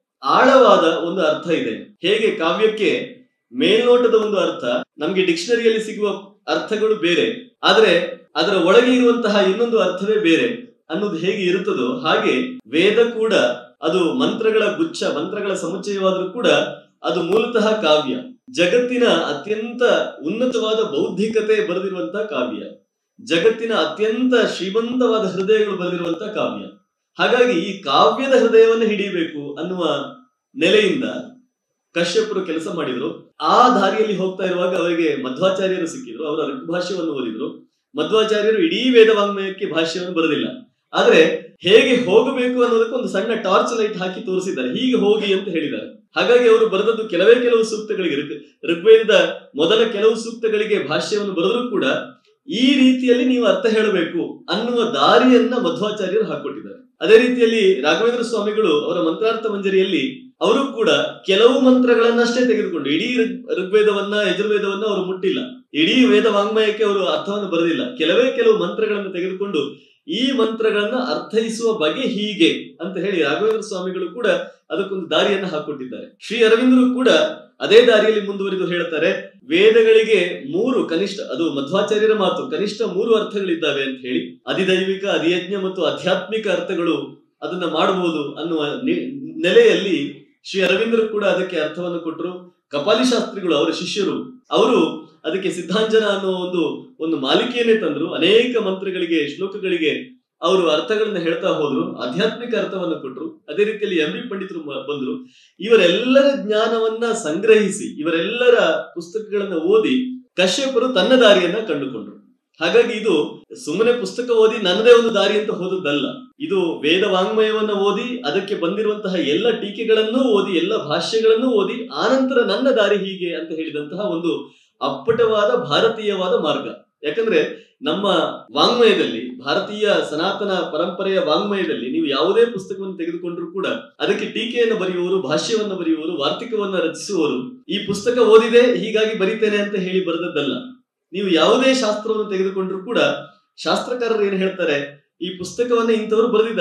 ಆಳವಾದ ಒಂದು ಅರ್ಥ ಇದೆ. ಹೇಗೆ ಕಾವ್ಯಕ್ಕೆ ಮೇಲ್ನೋಟದ ಒಂದು ಅರ್ಥ, ನಮ್ಗೆ ಡಿಕ್ಷನರಿಯಲ್ಲಿ ಸಿಗುವ ಅರ್ಥಗಳು ಬೇರೆ, ಆದ್ರೆ ಅದರ ಒಳಗೆ ಇರುವಂತಹ ಇನ್ನೊಂದು ಅರ್ಥವೇ ಬೇರೆ ಅನ್ನೋದು ಹೇಗೆ ಇರುತ್ತದೋ ಹಾಗೆ ವೇದ ಕೂಡ ಅದು ಮಂತ್ರಗಳ ಗುಚ್ಛ, ಮಂತ್ರಗಳ ಸಮುಚ್ಚಯವಾದ್ರೂ ಕೂಡ ಅದು ಮೂಲತಃ ಕಾವ್ಯ. ಜಗತ್ತಿನ ಅತ್ಯಂತ ಉನ್ನತವಾದ ಬೌದ್ಧಿಕತೆ ಬರೆದಿರುವಂತಹ ಕಾವ್ಯ, ಜಗತ್ತಿನ ಅತ್ಯಂತ ಶ್ರೀಮಂತವಾದ ಹೃದಯಗಳು ಬರೆದಿರುವಂತಹ ಕಾವ್ಯ. ಹಾಗಾಗಿ ಈ ಕಾವ್ಯದ ಹೃದಯವನ್ನು ಹಿಡಿಯಬೇಕು ಅನ್ನುವ ನೆಲೆಯಿಂದ ಕಶ್ಯಪರು ಕೆಲಸ ಮಾಡಿದ್ರು. ಆ ದಾರಿಯಲ್ಲಿ ಹೋಗ್ತಾ ಇರುವಾಗ ಅವರಿಗೆ ಮಧ್ವಾಚಾರ್ಯರು ಸಿಕ್ಕಿದ್ರು. ಅವರ ಋಗ್ಭಾಷ್ಯವನ್ನು ಓದಿದ್ರು. ಮಧ್ವಾಚಾರ್ಯರು ಇಡೀ ವೇದವಾಂಗ್ಮಯಕ್ಕೆ ಭಾಷ್ಯವನ್ನು ಬರೆದಿಲ್ಲ, ಆದ್ರೆ ಹೇಗೆ ಹೋಗಬೇಕು ಅನ್ನೋದಕ್ಕೆ ಒಂದು ಸಣ್ಣ ಟಾರ್ಚ್ ಲೈಟ್ ಹಾಕಿ ತೋರಿಸಿದ್ದಾರೆ, ಹೀಗೆ ಹೋಗಿ ಅಂತ ಹೇಳಿದ್ದಾರೆ. ಹಾಗಾಗಿ ಅವರು ಬರೆದದ್ದು ಕೆಲವು ಸೂಕ್ತಗಳಿಗೆ, ಋಗ್ವೇದದ ಮೊದಲ ಕೆಲವು ಸೂಕ್ತಗಳಿಗೆ ಭಾಷ್ಯವನ್ನು ಬರೆದರೂ ಕೂಡ ಈ ರೀತಿಯಲ್ಲಿ ನೀವು ಅರ್ಥ ಹೇಳಬೇಕು ಅನ್ನುವ ದಾರಿಯನ್ನ ಮಧ್ವಾಚಾರ್ಯರು ಹಾಕೊಟ್ಟಿದ್ದಾರೆ. ಅದೇ ರೀತಿಯಲ್ಲಿ ರಾಘವೇಂದ್ರ ಸ್ವಾಮಿಗಳು ಅವರ ಮಂತ್ರಾರ್ಥ ಮಂಜರಿಯಲ್ಲಿ ಅವರು ಕೂಡ ಕೆಲವು ಮಂತ್ರಗಳನ್ನಷ್ಟೇ ತೆಗೆದುಕೊಂಡು, ಇಡೀ ಋಗ್ವೇದವನ್ನ, ಯಜುರ್ವೇದವನ್ನ ಅವರು ಮುಟ್ಟಿಲ್ಲ, ಇಡೀ ವೇದ ವಾಂಗ್ಮಯಕ್ಕೆ ಅವರು ಅರ್ಥವನ್ನು ಬರೆದಿಲ್ಲ. ಕೆಲವು ಮಂತ್ರಗಳನ್ನು ತೆಗೆದುಕೊಂಡು ಈ ಮಂತ್ರಗಳನ್ನ ಅರ್ಥೈಸುವ ಬಗೆ ಹೀಗೆ ಅಂತ ಹೇಳಿ ರಾಘವೇಂದ್ರ ಸ್ವಾಮಿಗಳು ಕೂಡ ಅದಕ್ಕೊಂದು ದಾರಿಯನ್ನ ಹಾಕೊಟ್ಟಿದ್ದಾರೆ. ಶ್ರೀ ಅರವಿಂದರು ಕೂಡ ಅದೇ ದಾರಿಯಲ್ಲಿ ಮುಂದುವರಿದು ಹೇಳ್ತಾರೆ, ವೇದಗಳಿಗೆ 3 ಕನಿಷ್ಠ, ಅದು ಮಧ್ವಾಚಾರ್ಯರ ಮಾತು, ಕನಿಷ್ಠ 3 ಅರ್ಥಗಳಿದ್ದಾವೆ ಅಂತ ಹೇಳಿ, ಅಧಿದೈವಿಕ, ಅಧಿಯಜ್ಞ ಮತ್ತು ಆಧ್ಯಾತ್ಮಿಕ ಅರ್ಥಗಳು ಅದನ್ನ ಮಾಡಬಹುದು ಅನ್ನುವ ನೆಲೆಯಲ್ಲಿ ಶ್ರೀ ಅರವಿಂದರು ಕೂಡ ಅದಕ್ಕೆ ಅರ್ಥವನ್ನು ಕೊಟ್ಟರು. ಕಪಾಲಿ ಶಾಸ್ತ್ರಿಗಳು ಅವರ ಶಿಷ್ಯರು, ಅವರು ಅದಕ್ಕೆ ಸಿದ್ಧಾಂಜನ ಅನ್ನೋ ಒಂದು ಮಾಲಿಕೆಯನ್ನೇ ತಂದ್ರು. ಅನೇಕ ಮಂತ್ರಗಳಿಗೆ, ಶ್ಲೋಕಗಳಿಗೆ ಅವರು ಅರ್ಥಗಳನ್ನ ಹೇಳ್ತಾ ಹೋದ್ರು, ಆಧ್ಯಾತ್ಮಿಕ ಅರ್ಥವನ್ನು ಕೊಟ್ಟರು. ಅದೇ ರೀತಿಯಲ್ಲಿ ಎಂ ಬಿ ಪಂಡಿತರು ಬಂದ್ರು. ಇವರೆಲ್ಲರ ಜ್ಞಾನವನ್ನ ಸಂಗ್ರಹಿಸಿ, ಇವರೆಲ್ಲರ ಪುಸ್ತಕಗಳನ್ನ ಓದಿ ಕಶ್ಯಪರು ತನ್ನ ದಾರಿಯನ್ನ ಕಂಡುಕೊಂಡ್ರು. ಹಾಗಾಗಿ ಇದು ಸುಮ್ಮನೆ ಪುಸ್ತಕ ಓದಿ ನನ್ನದೇ ಒಂದು ದಾರಿ ಅಂತ ಹೋದದ್ದಲ್ಲ. ಇದು ವೇದ ವಾಂಗ್ಮಯವನ್ನ ಓದಿ ಅದಕ್ಕೆ ಬಂದಿರುವಂತಹ ಎಲ್ಲ ಟೀಕೆಗಳನ್ನೂ ಓದಿ, ಎಲ್ಲ ಭಾಷ್ಯಗಳನ್ನೂ ಓದಿ, ಆನಂತರ ನನ್ನ ದಾರಿ ಹೀಗೆ ಅಂತ ಹೇಳಿದಂತಹ ಒಂದು ಅಪ್ಪಟವಾದ ಭಾರತೀಯವಾದ ಮಾರ್ಗ. ಯಾಕಂದ್ರೆ ನಮ್ಮ ವಾಂಗ್ಮಯದಲ್ಲಿ, ಭಾರತೀಯ ಸನಾತನ ಪರಂಪರೆಯ ವಾಂಗ್ಮಯದಲ್ಲಿ ನೀವು ಯಾವುದೇ ಪುಸ್ತಕವನ್ನು ತೆಗೆದುಕೊಂಡ್ರು ಕೂಡ ಅದಕ್ಕೆ ಟೀಕೆಯನ್ನು ಬರೆಯುವವರು, ಭಾಷ್ಯವನ್ನ ಬರೆಯುವವರು, ವಾರ್ತಿಕವನ್ನ ರಚಿಸುವವರು ಈ ಪುಸ್ತಕ ಓದಿದೆ ಹೀಗಾಗಿ ಬರಿತೇನೆ ಅಂತ ಹೇಳಿ ಬರೆದದ್ದಲ್ಲ. ನೀವು ಯಾವುದೇ ಶಾಸ್ತ್ರವನ್ನು ತೆಗೆದುಕೊಂಡ್ರು ಕೂಡ ಶಾಸ್ತ್ರಕಾರರು ಏನ್ ಹೇಳ್ತಾರೆ, ಈ ಪುಸ್ತಕವನ್ನ ಇಂಥವ್ರು ಬರೆದಿದ್ದಾರೆ,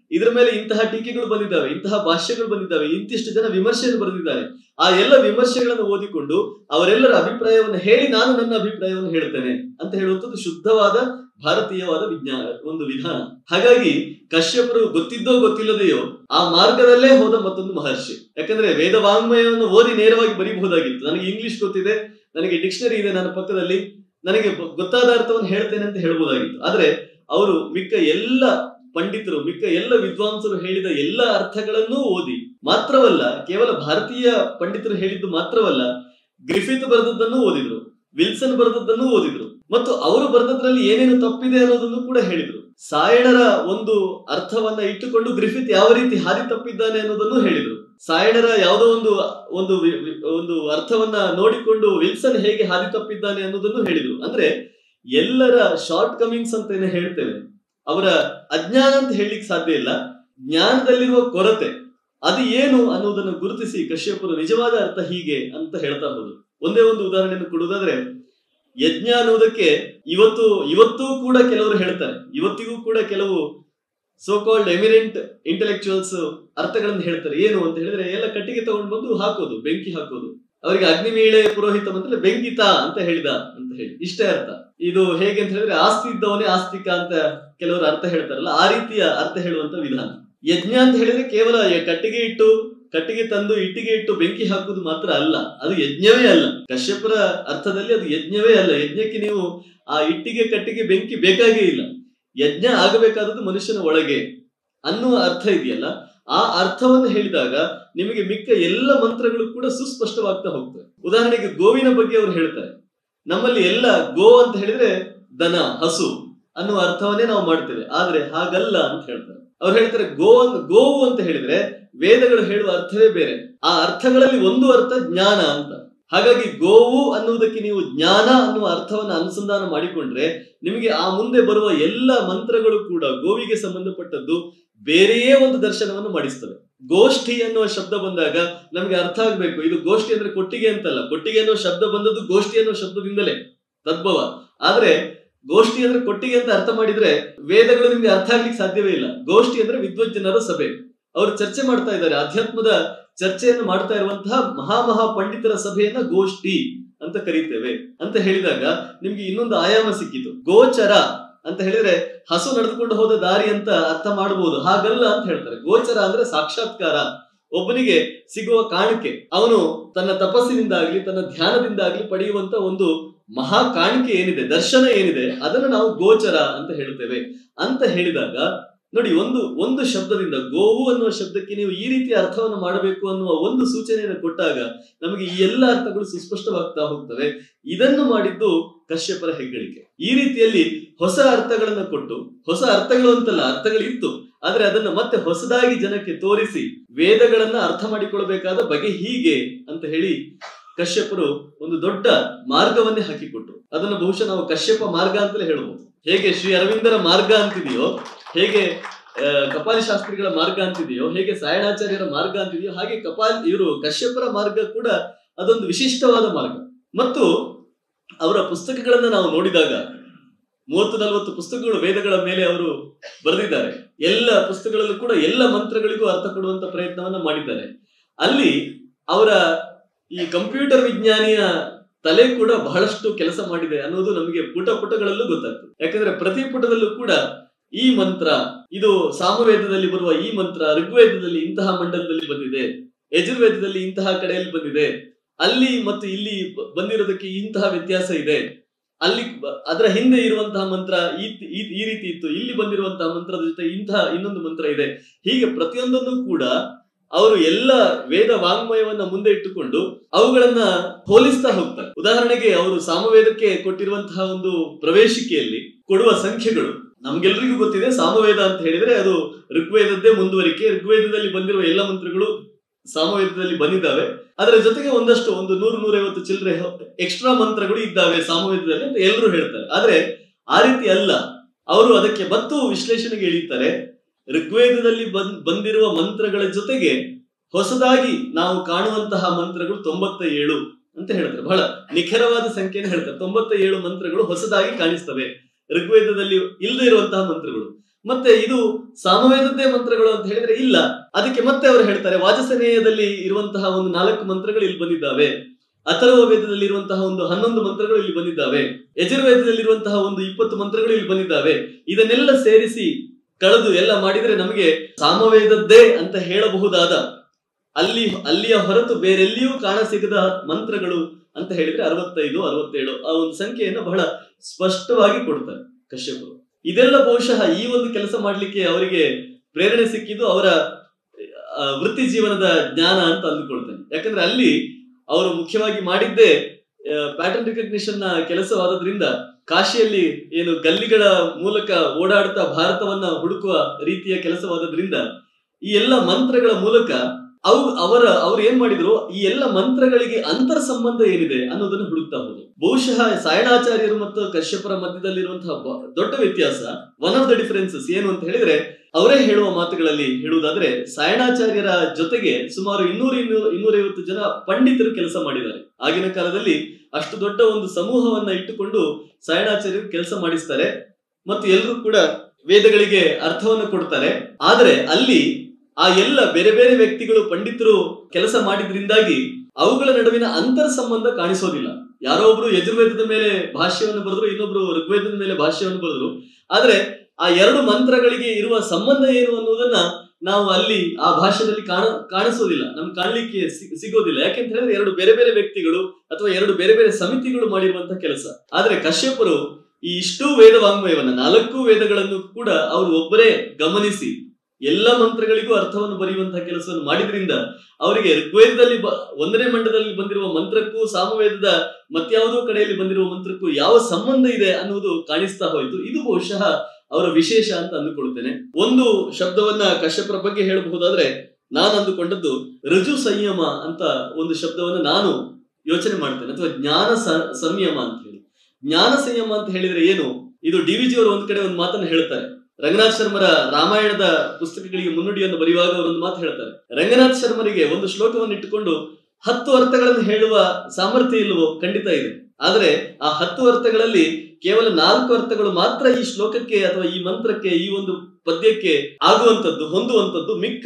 ಇದ್ರ ಮೇಲೆ ಇಂತಹ ಟೀಕೆಗಳು ಬಂದಿದ್ದಾವೆ, ಇಂತಹ ಭಾಷ್ಯಗಳು ಬಂದಿದ್ದಾವೆ, ಇಂತಿಷ್ಟು ಜನ ವಿಮರ್ಶೆಯನ್ನು ಬರೆದಿದ್ದಾರೆ. ಆ ಎಲ್ಲ ವಿಮರ್ಶೆಗಳನ್ನು ಓದಿಕೊಂಡು ಅವರೆಲ್ಲರ ಅಭಿಪ್ರಾಯವನ್ನು ಹೇಳಿ ನಾನು ನನ್ನ ಅಭಿಪ್ರಾಯವನ್ನು ಹೇಳ್ತೇನೆ ಅಂತ ಹೇಳುವಂಥದ್ದು ಶುದ್ಧವಾದ ಭಾರತೀಯವಾದ ಒಂದು ವಿಧಾನ. ಹಾಗಾಗಿ ಕಶ್ಯಪರು ಗೊತ್ತಿದ್ದೋ ಗೊತ್ತಿಲ್ಲದೆಯೋ ಆ ಮಾರ್ಗದಲ್ಲೇ ಹೋದ ಮತ್ತೊಂದು ಮಹರ್ಷಿ. ಯಾಕಂದ್ರೆ ವೇದ ವಾಂಗ್ಮಯವನ್ನು ಓದಿ ನೇರವಾಗಿ ಬರೀಬಹುದಾಗಿತ್ತು. ನನಗೆ ಇಂಗ್ಲಿಷ್ ಗೊತ್ತಿದೆ, ನನಗೆ ಡಿಕ್ಷನರಿ ಇದೆ ನನ್ನ ಪಕ್ಕದಲ್ಲಿ, ನನಗೆ ಗೊತ್ತಾದ ಅರ್ಥವನ್ನು ಹೇಳ್ತೇನೆ ಅಂತ ಹೇಳ್ಬೋದಾಗಿತ್ತು. ಆದ್ರೆ ಅವರು ಮಿಕ್ಕ ಎಲ್ಲ ಪಂಡಿತರು, ಮಿಕ್ಕ ಎಲ್ಲ ವಿದ್ವಾಂಸರು ಹೇಳಿದ ಎಲ್ಲ ಅರ್ಥಗಳನ್ನೂ ಓದಿ, ಮಾತ್ರವಲ್ಲ ಕೇವಲ ಭಾರತೀಯ ಪಂಡಿತರು ಹೇಳಿದ್ದು ಮಾತ್ರವಲ್ಲ, ಗ್ರಿಫಿತ್ ಬರೆದದ್ದನ್ನು ಓದಿದ್ರು, ವಿಲ್ಸನ್ ಬರೆದದ್ದನ್ನು ಓದಿದ್ರು, ಮತ್ತು ಅವರು ಬರೆದದ್ರಲ್ಲಿ ಏನೇನು ತಪ್ಪಿದೆ ಅನ್ನೋದನ್ನು ಕೂಡ ಹೇಳಿದ್ರು. ಸಾಯಣರ ಒಂದು ಅರ್ಥವನ್ನ ಇಟ್ಟುಕೊಂಡು ಗ್ರಿಫಿತ್ ಯಾವ ರೀತಿ ಹಾದಿ ತಪ್ಪಿದ್ದಾನೆ ಅನ್ನೋದನ್ನು ಹೇಳಿದ್ರು. ಸಾಯಣರ ಯಾವುದೋ ಒಂದು ಒಂದು ಅರ್ಥವನ್ನ ನೋಡಿಕೊಂಡು ವಿಲ್ಸನ್ ಹೇಗೆ ಹಾದಿ ತಪ್ಪಿದ್ದಾನೆ ಅನ್ನೋದನ್ನು ಹೇಳಿದ್ರು. ಅಂದ್ರೆ ಎಲ್ಲರ ಶಾರ್ಟ್ ಕಮಿಂಗ್ಸ್ ಅಂತ ಏನೇ ಹೇಳ್ತೇವೆ, ಅವರ ಅಜ್ಞಾನ ಅಂತ ಹೇಳಲಿಕ್ಕೆ ಸಾಧ್ಯ ಇಲ್ಲ, ಜ್ಞಾನದಲ್ಲಿರುವ ಕೊರತೆ ಅದು ಏನು ಅನ್ನೋದನ್ನು ಗುರುತಿಸಿ ಕಶ್ಯಪರು ನಿಜವಾದ ಅರ್ಥ ಹೀಗೆ ಅಂತ ಹೇಳ್ತಾ ಹೋದ್ರು. ಒಂದೇ ಒಂದು ಉದಾಹರಣೆಯನ್ನು ಕೊಡುವುದಾದ್ರೆ, ಯಜ್ಞ ಅನ್ನೋದಕ್ಕೆ ಇವತ್ತೂ ಕೂಡ ಕೆಲವರು ಹೇಳ್ತಾರೆ, ಇವತ್ತಿಗೂ ಕೂಡ ಕೆಲವು ಸೋ ಕಾಲ್ಡ್ ಎಮಿನೆಂಟ್ ಇಂಟೆಲೆಕ್ಚುಯಲ್ಸ್ ಅರ್ಥಗಳನ್ನು ಹೇಳ್ತಾರೆ. ಏನು ಅಂತ ಹೇಳಿದ್ರೆ, ಎಲ್ಲ ಕಟ್ಟಿಗೆ ತಗೊಂಡು ಬಂದು ಹಾಕೋದು, ಬೆಂಕಿ ಹಾಕೋದು. ಅವರಿಗೆ ಅಗ್ನಿಮೀಳೆ ಪುರೋಹಿತ ಅಂದ್ರೆ ಬೆಂಕಿತ ಅಂತ ಹೇಳಿದ ಅಂತ ಹೇಳಿ ಇಷ್ಟೇ ಅರ್ಥ. ಇದು ಹೇಗೆ ಅಂತ ಹೇಳಿದ್ರೆ, ಆಸ್ತಿ ಇದ್ದವನೇ ಆಸ್ತಿಕ ಅಂತ ಕೆಲವರು ಅರ್ಥ ಹೇಳ್ತಾರಲ್ಲ, ಆ ರೀತಿಯ ಅರ್ಥ ಹೇಳುವಂತ ವಿಧಾನ. ಯಜ್ಞ ಅಂತ ಹೇಳಿದ್ರೆ ಕೇವಲ ಕಟ್ಟಿಗೆ ತಂದು ಇಟ್ಟಿಗೆ ಇಟ್ಟು ಬೆಂಕಿ ಹಾಕುವುದು ಮಾತ್ರ ಅಲ್ಲ, ಅದು ಯಜ್ಞವೇ ಅಲ್ಲ. ಕಶ್ಯಪರ ಅರ್ಥದಲ್ಲಿ ಅದು ಯಜ್ಞವೇ ಅಲ್ಲ. ಯಜ್ಞಕ್ಕೆ ನೀವು ಆ ಇಟ್ಟಿಗೆ ಕಟ್ಟಿಗೆ ಬೆಂಕಿ ಬೇಕಾಗೇ ಇಲ್ಲ. ಯಜ್ಞ ಆಗಬೇಕಾದದ್ದು ಮನುಷ್ಯನ ಒಳಗೆ ಅನ್ನುವ ಅರ್ಥ ಇದೆಯಲ್ಲ, ಆ ಅರ್ಥವನ್ನು ಹೇಳಿದಾಗ ನಿಮಗೆ ಮಿಕ್ಕ ಎಲ್ಲ ಮಂತ್ರಗಳು ಕೂಡ ಸುಸ್ಪಷ್ಟವಾಗ್ತಾ ಹೋಗ್ತವೆ. ಉದಾಹರಣೆಗೆ ಗೋವಿನ ಬಗ್ಗೆ ಅವರು ಹೇಳ್ತಾರೆ, ನಮ್ಮಲ್ಲಿ ಎಲ್ಲ ಗೋ ಅಂತ ಹೇಳಿದ್ರೆ ದನ, ಹಸು ಅನ್ನುವ ಅರ್ಥವನ್ನೇ ನಾವು ಮಾಡ್ತೇವೆ, ಆದ್ರೆ ಹಾಗಲ್ಲ ಅಂತ ಹೇಳ್ತಾರೆ. ಅವ್ರು ಹೇಳ್ತಾರೆ ಗೋವು ಅಂತ ಹೇಳಿದ್ರೆ ವೇದಗಳು ಹೇಳುವ ಅರ್ಥವೇ ಬೇರೆ. ಆ ಅರ್ಥಗಳಲ್ಲಿ ಒಂದು ಅರ್ಥ ಜ್ಞಾನ ಅಂತ. ಹಾಗಾಗಿ ಗೋವು ಅನ್ನುವುದಕ್ಕೆ ನೀವು ಜ್ಞಾನ ಅನ್ನುವ ಅರ್ಥವನ್ನು ಅನುಸಂಧಾನ ಮಾಡಿಕೊಂಡ್ರೆ ನಿಮಗೆ ಆ ಮುಂದೆ ಬರುವ ಎಲ್ಲ ಮಂತ್ರಗಳು ಕೂಡ ಗೋವಿಗೆ ಸಂಬಂಧಪಟ್ಟದ್ದು ಬೇರೆಯೇ ಒಂದು ದರ್ಶನವನ್ನು ಮಾಡಿಸ್ತವೆ. ಗೋಷ್ಠಿ ಅನ್ನುವ ಶಬ್ದ ಬಂದಾಗ ನಮ್ಗೆ ಅರ್ಥ ಆಗ್ಬೇಕು, ಇದು ಗೋಷ್ಠಿ ಅಂದ್ರೆ ಕೊಟ್ಟಿಗೆ ಅಂತಲ್ಲ. ಕೊಟ್ಟಿಗೆ ಅನ್ನೋ ಶಬ್ದ ಬಂದದ್ದು ಗೋಷ್ಠಿ ಅನ್ನೋ ಶಬ್ದದಿಂದಲೇ ತದ್ಭವ. ಆದ್ರೆ ಗೋಷ್ಠಿ ಅಂದ್ರೆ ಕೊಟ್ಟಿಗೆ ಅಂತ ಅರ್ಥ ಮಾಡಿದ್ರೆ ವೇದಗಳು ನಿಮ್ಗೆ ಅರ್ಥ ಆಗ್ಲಿಕ್ಕೆ ಸಾಧ್ಯವೇ ಇಲ್ಲ. ಗೋಷ್ಠಿ ಅಂದ್ರೆ ವಿದ್ವಜ್ಜನರ ಸಭೆ, ಅವರು ಚರ್ಚೆ ಮಾಡ್ತಾ ಇದ್ದಾರೆ, ಅಧ್ಯಾತ್ಮದ ಚರ್ಚೆಯನ್ನು ಮಾಡ್ತಾ ಇರುವಂತಹ ಮಹಾ ಪಂಡಿತರ ಸಭೆಯನ್ನ ಗೋಷ್ಠಿ ಅಂತ ಕರೀತೇವೆ ಅಂತ ಹೇಳಿದಾಗ ನಿಮ್ಗೆ ಇನ್ನೊಂದು ಆಯಾಮ ಸಿಕ್ಕಿತು. ಗೋಚರ ಅಂತ ಹೇಳಿದ್ರೆ ಹಸು ನಡೆದುಕೊಂಡು ಹೋದ ದಾರಿ ಅಂತ ಅರ್ಥ ಮಾಡಬಹುದು, ಹಾಗಲ್ಲ ಅಂತ ಹೇಳ್ತಾರೆ. ಗೋಚರ ಅಂದ್ರೆ ಸಾಕ್ಷಾತ್ಕಾರ, ಒಬ್ಬನಿಗೆ ಸಿಗುವ ಕಾಣಿಕೆ, ಅವನು ತನ್ನ ತಪಸ್ಸಿನಿಂದಾಗ್ಲಿ ತನ್ನ ಧ್ಯಾನದಿಂದಾಗ್ಲಿ ಪಡೆಯುವಂತ ಒಂದು ಮಹಾ ಕಾಣಿಕೆ ಏನಿದೆ, ದರ್ಶನ ಏನಿದೆ, ಅದನ್ನು ನಾವು ಗೋಚರ ಅಂತ ಹೇಳ್ತೇವೆ ಅಂತ ಹೇಳಿದಾಗ ನೋಡಿ, ಒಂದು ಶಬ್ದದಿಂದ ಗೋವು ಅನ್ನುವ ಶಬ್ದಕ್ಕೆ ನೀವು ಈ ರೀತಿಯ ಅರ್ಥವನ್ನು ಮಾಡಬೇಕು ಅನ್ನುವ ಒಂದು ಸೂಚನೆಯನ್ನು ಕೊಟ್ಟಾಗ ನಮಗೆ ಈ ಎಲ್ಲ ಅರ್ಥಗಳು ಸುಸ್ಪಷ್ಟವಾಗ್ತಾ ಹೋಗ್ತವೆ. ಇದನ್ನು ಮಾಡಿದ್ದು ಕಶ್ಯಪರ ಹೆಗ್ಗಳಿಕೆ. ಈ ರೀತಿಯಲ್ಲಿ ಹೊಸ ಅರ್ಥಗಳನ್ನ ಕೊಟ್ಟು, ಹೊಸ ಅರ್ಥಗಳು ಅಂತಲ್ಲ, ಅರ್ಥಗಳಿತ್ತು, ಆದ್ರೆ ಅದನ್ನ ಮತ್ತೆ ಹೊಸದಾಗಿ ಜನಕ್ಕೆ ತೋರಿಸಿ ವೇದಗಳನ್ನ ಅರ್ಥ ಮಾಡಿಕೊಳ್ಬೇಕಾದ ಬಗೆ ಹೀಗೆ ಅಂತ ಹೇಳಿ ಕಶ್ಯಪರು ಒಂದು ದೊಡ್ಡ ಮಾರ್ಗವನ್ನೇ ಹಾಕಿಕೊಟ್ರು. ಅದನ್ನು ಬಹುಶಃ ನಾವು ಕಶ್ಯಪ ಮಾರ್ಗ ಅಂತಲೇ ಹೇಳ್ಬೋದು. ಹೇಗೆ ಶ್ರೀ ಅರವಿಂದರ ಮಾರ್ಗ ಅಂತಿದೆಯೋ, ಹೇಗೆ ಕಪಾಲಿ ಶಾಸ್ತ್ರಿಗಳ ಮಾರ್ಗ ಅಂತಿದೆಯೋ, ಹೇಗೆ ಸಾಯಣಾಚಾರ್ಯರ ಮಾರ್ಗ ಅಂತಿದೆಯೋ, ಹಾಗೆ ಕಶ್ಯಪರ ಮಾರ್ಗ ಕೂಡ ಅದೊಂದು ವಿಶಿಷ್ಟವಾದ ಮಾರ್ಗ. ಮತ್ತು ಅವರ ಪುಸ್ತಕಗಳನ್ನ ನಾವು ನೋಡಿದಾಗ 30-40 ಪುಸ್ತಕಗಳು ವೇದಗಳ ಮೇಲೆ ಅವರು ಬರೆದಿದ್ದಾರೆ. ಎಲ್ಲ ಪುಸ್ತಕಗಳಲ್ಲೂ ಕೂಡ ಎಲ್ಲ ಮಂತ್ರಗಳಿಗೂ ಅರ್ಥ ಕೊಡುವಂತ ಪ್ರಯತ್ನವನ್ನ ಮಾಡಿದ್ದಾರೆ. ಅಲ್ಲಿ ಅವರ ಈ ಕಂಪ್ಯೂಟರ್ ವಿಜ್ಞಾನಿಯ ತಲೆ ಕೂಡ ಬಹಳಷ್ಟು ಕೆಲಸ ಮಾಡಿದೆ ಅನ್ನೋದು ನಮಗೆ ಪುಟಗಳಲ್ಲೂ ಗೊತ್ತಾಗ್ತದೆ. ಯಾಕಂದ್ರೆ ಪ್ರತಿ ಪುಟದಲ್ಲೂ ಕೂಡ ಈ ಮಂತ್ರ, ಇದು ಸಾಮವೇದದಲ್ಲಿ ಬರುವ ಈ ಮಂತ್ರ ಋಗ್ವೇದದಲ್ಲಿ ಇಂತಹ ಮಂಡಲದಲ್ಲಿ ಬಂದಿದೆ, ಯಜುರ್ವೇದದಲ್ಲಿ ಇಂತಹ ಕಡೆಯಲ್ಲಿ ಬಂದಿದೆ, ಅಲ್ಲಿ ಮತ್ತು ಇಲ್ಲಿ ಬಂದಿರೋದಕ್ಕೆ ಇಂತಹ ವ್ಯತ್ಯಾಸ ಇದೆ, ಅಲ್ಲಿ ಅದರ ಹಿಂದೆ ಇರುವಂತಹ ಮಂತ್ರ ಈ ರೀತಿ ಇತ್ತು, ಇಲ್ಲಿ ಬಂದಿರುವಂತಹ ಮಂತ್ರದ ಜೊತೆ ಇಂತಹ ಇನ್ನೊಂದು ಮಂತ್ರ ಇದೆ. ಹೀಗೆ ಪ್ರತಿಯೊಂದನ್ನು ಕೂಡ ಅವರು ಎಲ್ಲ ವೇದ ವಾಂಗ್ಮಯವನ್ನ ಮುಂದೆ ಇಟ್ಟುಕೊಂಡು ಅವುಗಳನ್ನ ಹೋಲಿಸ್ತಾ ಹೋಗ್ತಾರೆ. ಉದಾಹರಣೆಗೆ ಅವರು ಸಾಮವೇದಕ್ಕೆ ಕೊಟ್ಟಿರುವಂತಹ ಒಂದು ಪ್ರವೇಶಿಕೆಯಲ್ಲಿ ಕೊಡುವ ಸಂಖ್ಯೆಗಳು ನಮ್ಗೆಲ್ರಿಗೂ ಗೊತ್ತಿದೆ. ಸಾಮವೇದ ಅಂತ ಹೇಳಿದ್ರೆ ಅದು ಋಗ್ವೇದದ್ದೇ ಮುಂದುವರಿಕೆ. ಋಗ್ವೇದದಲ್ಲಿ ಬಂದಿರುವ ಎಲ್ಲ ಮಂತ್ರಗಳು ಸಾಮವೇದದಲ್ಲಿ ಬಂದಿದ್ದಾವೆ. ಅದರ ಜೊತೆಗೆ ಒಂದು 100-150 ಚಿಲ್ಲರೆ ಎಕ್ಸ್ಟ್ರಾ ಮಂತ್ರಗಳು ಇದ್ದಾವೆ ಸಾಮವೇದದಲ್ಲಿ ಅಂತ ಎಲ್ಲರೂ ಹೇಳ್ತಾರೆ. ಆದ್ರೆ ಆ ರೀತಿ ಅಲ್ಲ, ಅವರು ಅದಕ್ಕೆ ಮತ್ತು ವಿಶ್ಲೇಷಣೆಗೆ ಇಳಿತಾರೆ. ಋಗ್ವೇದದಲ್ಲಿ ಬಂದಿರುವ ಮಂತ್ರಗಳ ಜೊತೆಗೆ ಹೊಸದಾಗಿ ನಾವು ಕಾಣುವಂತಹ ಮಂತ್ರಗಳು 97 ಅಂತ ಹೇಳ್ತಾರೆ. ಬಹಳ ನಿಖರವಾದ ಸಂಖ್ಯೆಯನ್ನು ಹೇಳ್ತಾರೆ. 97 ಮಂತ್ರಗಳು ಹೊಸದಾಗಿ ಕಾಣಿಸ್ತವೆ. ಋಗ್ವೇದದಲ್ಲಿ ಇಲ್ಲದೆ ಇರುವಂತಹ ಮಂತ್ರಗಳು. ಮತ್ತೆ ಇದು ಸಾಮವೇದದ್ದೇ ಮಂತ್ರಗಳು ಅಂತ ಹೇಳಿದ್ರೆ ಇಲ್ಲ. ಅದಕ್ಕೆ ಮತ್ತೆ ಅವರು ಹೇಳ್ತಾರೆ ವಾಜಸೇನೇಯದಲ್ಲಿ ಇರುವಂತಹ ಒಂದು 4 ಮಂತ್ರಗಳು ಇಲ್ಲಿ ಬಂದಿದ್ದಾವೆ, ಅಥರ್ವ ವೇದದಲ್ಲಿ ಇರುವಂತಹ ಒಂದು 11 ಮಂತ್ರಗಳು ಇಲ್ಲಿ ಬಂದಿದ್ದಾವೆ, ಯಜುರ್ವೇದದಲ್ಲಿರುವಂತಹ ಒಂದು 20 ಮಂತ್ರಗಳು ಇಲ್ಲಿ ಬಂದಿದ್ದಾವೆ. ಇದನ್ನೆಲ್ಲ ಸೇರಿಸಿ ಕಳೆದು ಎಲ್ಲ ಮಾಡಿದ್ರೆ ನಮಗೆ ಸಾಮವೇದದ್ದೇ ಅಂತ ಹೇಳಬಹುದಾದ ಅಲ್ಲಿಯ ಹೊರತು ಬೇರೆಲ್ಲಿಯೂ ಕಾಣಸಿಗದ ಮಂತ್ರಗಳು ಅಂತ ಹೇಳಿದ್ರೆ 65, 67 ಆ ಒಂದು ಸಂಖ್ಯೆಯನ್ನು ಬಹಳ ಸ್ಪಷ್ಟವಾಗಿ ಕೊಡ್ತಾರೆ ಕಶ್ಯಪರು. ಇದೆಲ್ಲ ಬಹುಶಃ ಈ ಒಂದು ಕೆಲಸ ಮಾಡ್ಲಿಕ್ಕೆ ಅವರಿಗೆ ಪ್ರೇರಣೆ ಸಿಕ್ಕಿದ್ದು ಅವರ ವೃತ್ತಿ ಜೀವನದ ಜ್ಞಾನ ಅಂತ ಅಂದುಕೊಳ್ತೇನೆ. ಯಾಕಂದ್ರೆ ಅಲ್ಲಿ ಅವರು ಮುಖ್ಯವಾಗಿ ಮಾಡಿದ್ದೇ ಪ್ಯಾಟರ್ನ್ ರಿಕಗ್ನಿಷನ್ ನ ಕೆಲಸವಾದ್ರಿಂದ, ಕಾಶಿಯಲ್ಲಿ ಏನು ಗಲ್ಲಿಗಳ ಮೂಲಕ ಓಡಾಡ್ತಾ ಭಾರತವನ್ನ ಹುಡುಕುವ ರೀತಿಯ ಕೆಲಸವಾದ್ರಿಂದ ಈ ಎಲ್ಲ ಮಂತ್ರಗಳ ಮೂಲಕ ಅವರು ಏನ್ ಮಾಡಿದ್ರು, ಈ ಎಲ್ಲ ಮಂತ್ರಗಳಿಗೆ ಅಂತರ್ ಸಂಬಂಧ ಏನಿದೆ ಅನ್ನೋದನ್ನು ಹುಡುಕ್ತಾ ಹೋದ್ರು. ಬಹುಶಃ ಸಾಯಣಾಚಾರ್ಯರು ಮತ್ತು ಕಶ್ಯಪರ ಮಧ್ಯದಲ್ಲಿರುವಂತಹ ದೊಡ್ಡ ವ್ಯತ್ಯಾಸ, ಒನ್ ಆಫ್ ದ ಡಿಫರೆನ್ಸಸ್ ಏನು ಅಂತ ಹೇಳಿದ್ರೆ, ಅವರೇ ಹೇಳುವ ಮಾತುಗಳಲ್ಲಿ ಹೇಳುವುದಾದ್ರೆ ಸಾಯಣಾಚಾರ್ಯರ ಜೊತೆಗೆ ಸುಮಾರು 200-250 ಜನ ಪಂಡಿತರು ಕೆಲಸ ಮಾಡಿದ್ದಾರೆ. ಆಗಿನ ಕಾಲದಲ್ಲಿ ಅಷ್ಟು ದೊಡ್ಡ ಒಂದು ಸಮೂಹವನ್ನ ಇಟ್ಟುಕೊಂಡು ಸಾಯಣಾಚಾರ್ಯರು ಕೆಲಸ ಮಾಡಿಸ್ತಾರೆ ಮತ್ತು ಎಲ್ಲರೂ ಕೂಡ ವೇದಗಳಿಗೆ ಅರ್ಥವನ್ನು ಕೊಡ್ತಾರೆ. ಆದರೆ ಅಲ್ಲಿ ಆ ಎಲ್ಲ ಬೇರೆ ಬೇರೆ ವ್ಯಕ್ತಿಗಳು ಪಂಡಿತರು ಕೆಲಸ ಮಾಡಿದ್ರಿಂದಾಗಿ ಅವುಗಳ ನಡುವಿನ ಅಂತರ್ ಸಂಬಂಧ ಕಾಣಿಸೋದಿಲ್ಲ. ಯಾರೋ ಒಬ್ರು ಯಜುರ್ವೇದದ ಮೇಲೆ ಭಾಷ್ಯವನ್ನು ಬರೆದ್ರು, ಇನ್ನೊಬ್ರು ಋಗ್ವೇದದ ಮೇಲೆ ಭಾಷ್ಯವನ್ನು ಬರೆದ್ರು. ಆದ್ರೆ ಆ 2 ಮಂತ್ರಗಳಿಗೆ ಇರುವ ಸಂಬಂಧ ಏನು ಅನ್ನೋದನ್ನ ನಾವು ಅಲ್ಲಿ ಆ ಭಾಷೆಯಲ್ಲಿ ಕಾಣಿಸೋದಿಲ್ಲ, ನಮ್ಗೆ ಕಾಣ್ಲಿಕ್ಕೆ ಸಿಗೋದಿಲ್ಲ. ಯಾಕೆಂತ ಹೇಳಿದ್ರೆ 2 ಬೇರೆ ಬೇರೆ ವ್ಯಕ್ತಿಗಳು ಅಥವಾ 2 ಬೇರೆ ಬೇರೆ ಸಮಿತಿಗಳು ಮಾಡಿರುವಂತಹ ಕೆಲಸ. ಆದ್ರೆ ಕಶ್ಯಪರು ಈ ಇಷ್ಟೂ ವೇದ ವಾಂಗ್ಮಯವನ್ನ 4 ವೇದಗಳನ್ನು ಕೂಡ ಅವರು ಒಬ್ಬರೇ ಗಮನಿಸಿ ಎಲ್ಲ ಮಂತ್ರಗಳಿಗೂ ಅರ್ಥವನ್ನು ಬರೆಯುವಂತಹ ಕೆಲಸವನ್ನು ಮಾಡಿದ್ರಿಂದ ಅವರಿಗೆ ಋಗ್ವೇದದಲ್ಲಿ 1ನೇ ಮಂಡಲದಲ್ಲಿ ಬಂದಿರುವ ಮಂತ್ರಕ್ಕೂ ಸಾಮವೇದದ ಮತ್ಯಾವುದೋ ಕಡೆಯಲ್ಲಿ ಬಂದಿರುವ ಮಂತ್ರಕ್ಕೂ ಯಾವ ಸಂಬಂಧ ಇದೆ ಅನ್ನುವುದು ಕಾಣಿಸ್ತಾ ಹೋಯಿತು. ಇದು ಬಹುಶಃ ಅವರ ವಿಶೇಷ ಅಂತ ಅಂದುಕೊಳ್ತೇನೆ. ಒಂದು ಶಬ್ದವನ್ನ ಕಶ್ಯಪರ ಬಗ್ಗೆ ಹೇಳಬಹುದಾದ್ರೆ ನಾನು ಅಂದುಕೊಂಡದ್ದು ಋಜು ಸಂಯಮ ಅಂತ ಒಂದು ಶಬ್ದವನ್ನ ನಾನು ಯೋಚನೆ ಮಾಡ್ತೇನೆ, ಅಥವಾ ಜ್ಞಾನ ಸಂಯಮ ಅಂತ ಹೇಳಿ. ಜ್ಞಾನ ಸಂಯಮ ಅಂತ ಹೇಳಿದ್ರೆ ಏನು? ಇದು ಡಿ.ವಿ.ಜಿ ಅವರು ಒಂದ್ ಕಡೆ ಒಂದು ಮಾತನ್ನು ಹೇಳ್ತಾರೆ. ರಂಗನಾಥ್ ಶರ್ಮರ ರಾಮಾಯಣದ ಪುಸ್ತಕಗಳಿಗೆ ಮುನ್ನುಡಿಯನ್ನು ಬರೆಯುವಾಗ ಅವರೊಂದು ಮಾತು ಹೇಳ್ತಾರೆ. ರಂಗನಾಥ್ ಶರ್ಮರಿಗೆ ಒಂದು ಶ್ಲೋಕವನ್ನು ಇಟ್ಟುಕೊಂಡು 10 ಅರ್ಥಗಳನ್ನು ಹೇಳುವ ಸಾಮರ್ಥ್ಯ ಇಲ್ಲವೋ? ಖಂಡಿತ ಇದೆ. ಆದ್ರೆ ಆ 10 ಅರ್ಥಗಳಲ್ಲಿ ಕೇವಲ 4 ಅರ್ಥಗಳು ಮಾತ್ರ ಈ ಶ್ಲೋಕಕ್ಕೆ ಅಥವಾ ಈ ಮಂತ್ರಕ್ಕೆ, ಈ ಒಂದು ಪದ್ಯಕ್ಕೆ ಆಗುವಂತದ್ದು, ಹೊಂದುವಂತದ್ದು. ಮಿಕ್ಕ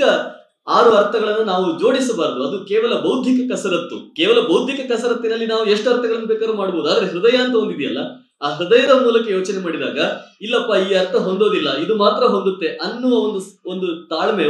6 ಅರ್ಥಗಳನ್ನು ನಾವು ಜೋಡಿಸಬಾರದು. ಅದು ಕೇವಲ ಬೌದ್ಧಿಕ ಕಸರತ್ತು. ಕೇವಲ ಬೌದ್ಧಿಕ ಕಸರತ್ತಿನಲ್ಲಿ ನಾವು ಎಷ್ಟು ಅರ್ಥಗಳನ್ನು ಬೇಕಾದ್ರೂ ಮಾಡಬಹುದು. ಆದ್ರೆ ಹೃದಯ ಅಂತ ಒಂದಿದೆಯಲ್ಲ, ಆ ಹೃದಯದ ಮೂಲಕ ಯೋಚನೆ ಮಾಡಿದಾಗ ಇಲ್ಲಪ್ಪ ಈ ಅರ್ಥ ಹೊಂದೋದಿಲ್ಲ, ಇದು ಮಾತ್ರ ಹೊಂದುತ್ತೆ ಅನ್ನುವ ಒಂದು ತಾಳ್ಮೆ,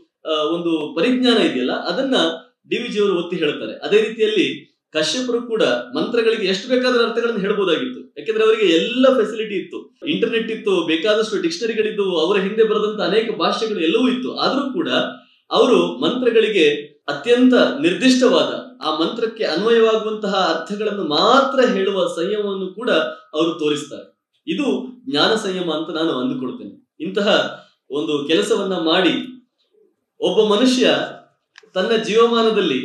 ಒಂದು ಪರಿಜ್ಞಾನ ಇದೆಯಲ್ಲ, ಅದನ್ನ ಡಿ.ವಿ.ಜಿ ಅವರು ಒತ್ತಿ ಹೇಳ್ತಾರೆ. ಅದೇ ರೀತಿಯಲ್ಲಿ ಕಶ್ಯಪರು ಕೂಡ ಮಂತ್ರಗಳಿಗೆ ಎಷ್ಟು ಬೇಕಾದ ಅರ್ಥಗಳನ್ನು ಹೇಳ್ಬೋದಾಗಿತ್ತು. ಯಾಕೆಂದ್ರೆ ಅವರಿಗೆ ಎಲ್ಲ ಫೆಸಿಲಿಟಿ ಇತ್ತು, ಇಂಟರ್ನೆಟ್ ಇತ್ತು, ಬೇಕಾದಷ್ಟು ಡಿಕ್ಷನರಿಗಳಿದ್ದು, ಅವರ ಹಿಂದೆ ಬರೆದಂತ ಅನೇಕ ಭಾಷೆಗಳು ಎಲ್ಲವೂ ಇತ್ತು. ಆದ್ರೂ ಕೂಡ ಅವರು ಮಂತ್ರಗಳಿಗೆ ಅತ್ಯಂತ ನಿರ್ದಿಷ್ಟವಾದ ಆ ಮಂತ್ರಕ್ಕೆ ಅನ್ವಯವಾಗುವಂತಹ ಅರ್ಥಗಳನ್ನು ಮಾತ್ರ ಹೇಳುವ ಸಂಯಮವನ್ನು ಕೂಡ ಅವರು ತೋರಿಸ್ತಾರೆ. ಇದು ಜ್ಞಾನ ಸಂಯಮ ಅಂತ ನಾನು ಅಂದುಕೊಳ್ತೇನೆ. ಇಂತಹ ಒಂದು ಕೆಲಸವನ್ನ ಮಾಡಿ ಒಬ್ಬ ಮನುಷ್ಯ ತನ್ನ ಜೀವಮಾನದಲ್ಲಿ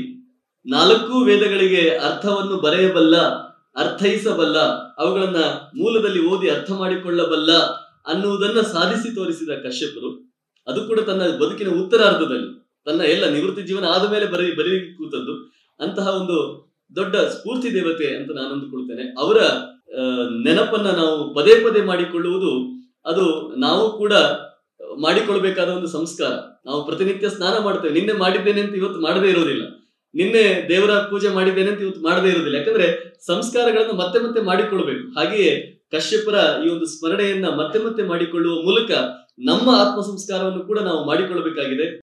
4 ವೇದಗಳಿಗೆ ಅರ್ಥವನ್ನು ಬರೆಯಬಲ್ಲ, ಅರ್ಥೈಸಬಲ್ಲ, ಅವುಗಳನ್ನ ಮೂಲದಲ್ಲಿ ಓದಿ ಅರ್ಥ ಮಾಡಿಕೊಳ್ಳಬಲ್ಲ ಅನ್ನುವುದನ್ನ ಸಾಧಿಸಿ ತೋರಿಸಿದ ಕಶ್ಯಪರು, ಅದು ಕೂಡ ತನ್ನ ಬದುಕಿನ ಉತ್ತರಾರ್ಧದಲ್ಲಿ, ತನ್ನ ಎಲ್ಲ ನಿವೃತ್ತಿ ಜೀವನ ಆದ ಮೇಲೆ ಬರೀ ಕೂತದ್ದು. ಅಂತಹ ಒಂದು ದೊಡ್ಡ ಸ್ಫೂರ್ತಿ ದೇವತೆ ಅಂತ ನಾನು ಅಂದುಕೊಳ್ತೇನೆ. ಅವರ ನೆನಪನ್ನ ನಾವು ಪದೇ ಪದೇ ಮಾಡಿಕೊಳ್ಳುವುದು, ಅದು ನಾವು ಕೂಡ ಮಾಡಿಕೊಳ್ಬೇಕಾದ ಒಂದು ಸಂಸ್ಕಾರ. ನಾವು ಪ್ರತಿನಿತ್ಯ ಸ್ನಾನ ಮಾಡ್ತೇವೆ, ನಿನ್ನೆ ಮಾಡಿದ್ದೇನೆ ಅಂತ ಇವತ್ತು ಮಾಡದೇ ಇರೋದಿಲ್ಲ, ನಿನ್ನೆ ದೇವರ ಪೂಜೆ ಮಾಡಿದ್ದೇನೆ ಅಂತ ಇವತ್ತು ಮಾಡದೇ ಇರೋದಿಲ್ಲ. ಯಾಕಂದ್ರೆ ಸಂಸ್ಕಾರಗಳನ್ನು ಮತ್ತೆ ಮತ್ತೆ ಮಾಡಿಕೊಳ್ಬೇಕು. ಹಾಗೆಯೇ ಕಶ್ಯಪರ ಈ ಒಂದು ಸ್ಮರಣೆಯನ್ನ ಮತ್ತೆ ಮತ್ತೆ ಮಾಡಿಕೊಳ್ಳುವ ಮೂಲಕ ನಮ್ಮ ಆತ್ಮ ಸಂಸ್ಕಾರವನ್ನು ಕೂಡ ನಾವು ಮಾಡಿಕೊಳ್ಳಬೇಕಾಗಿದೆ.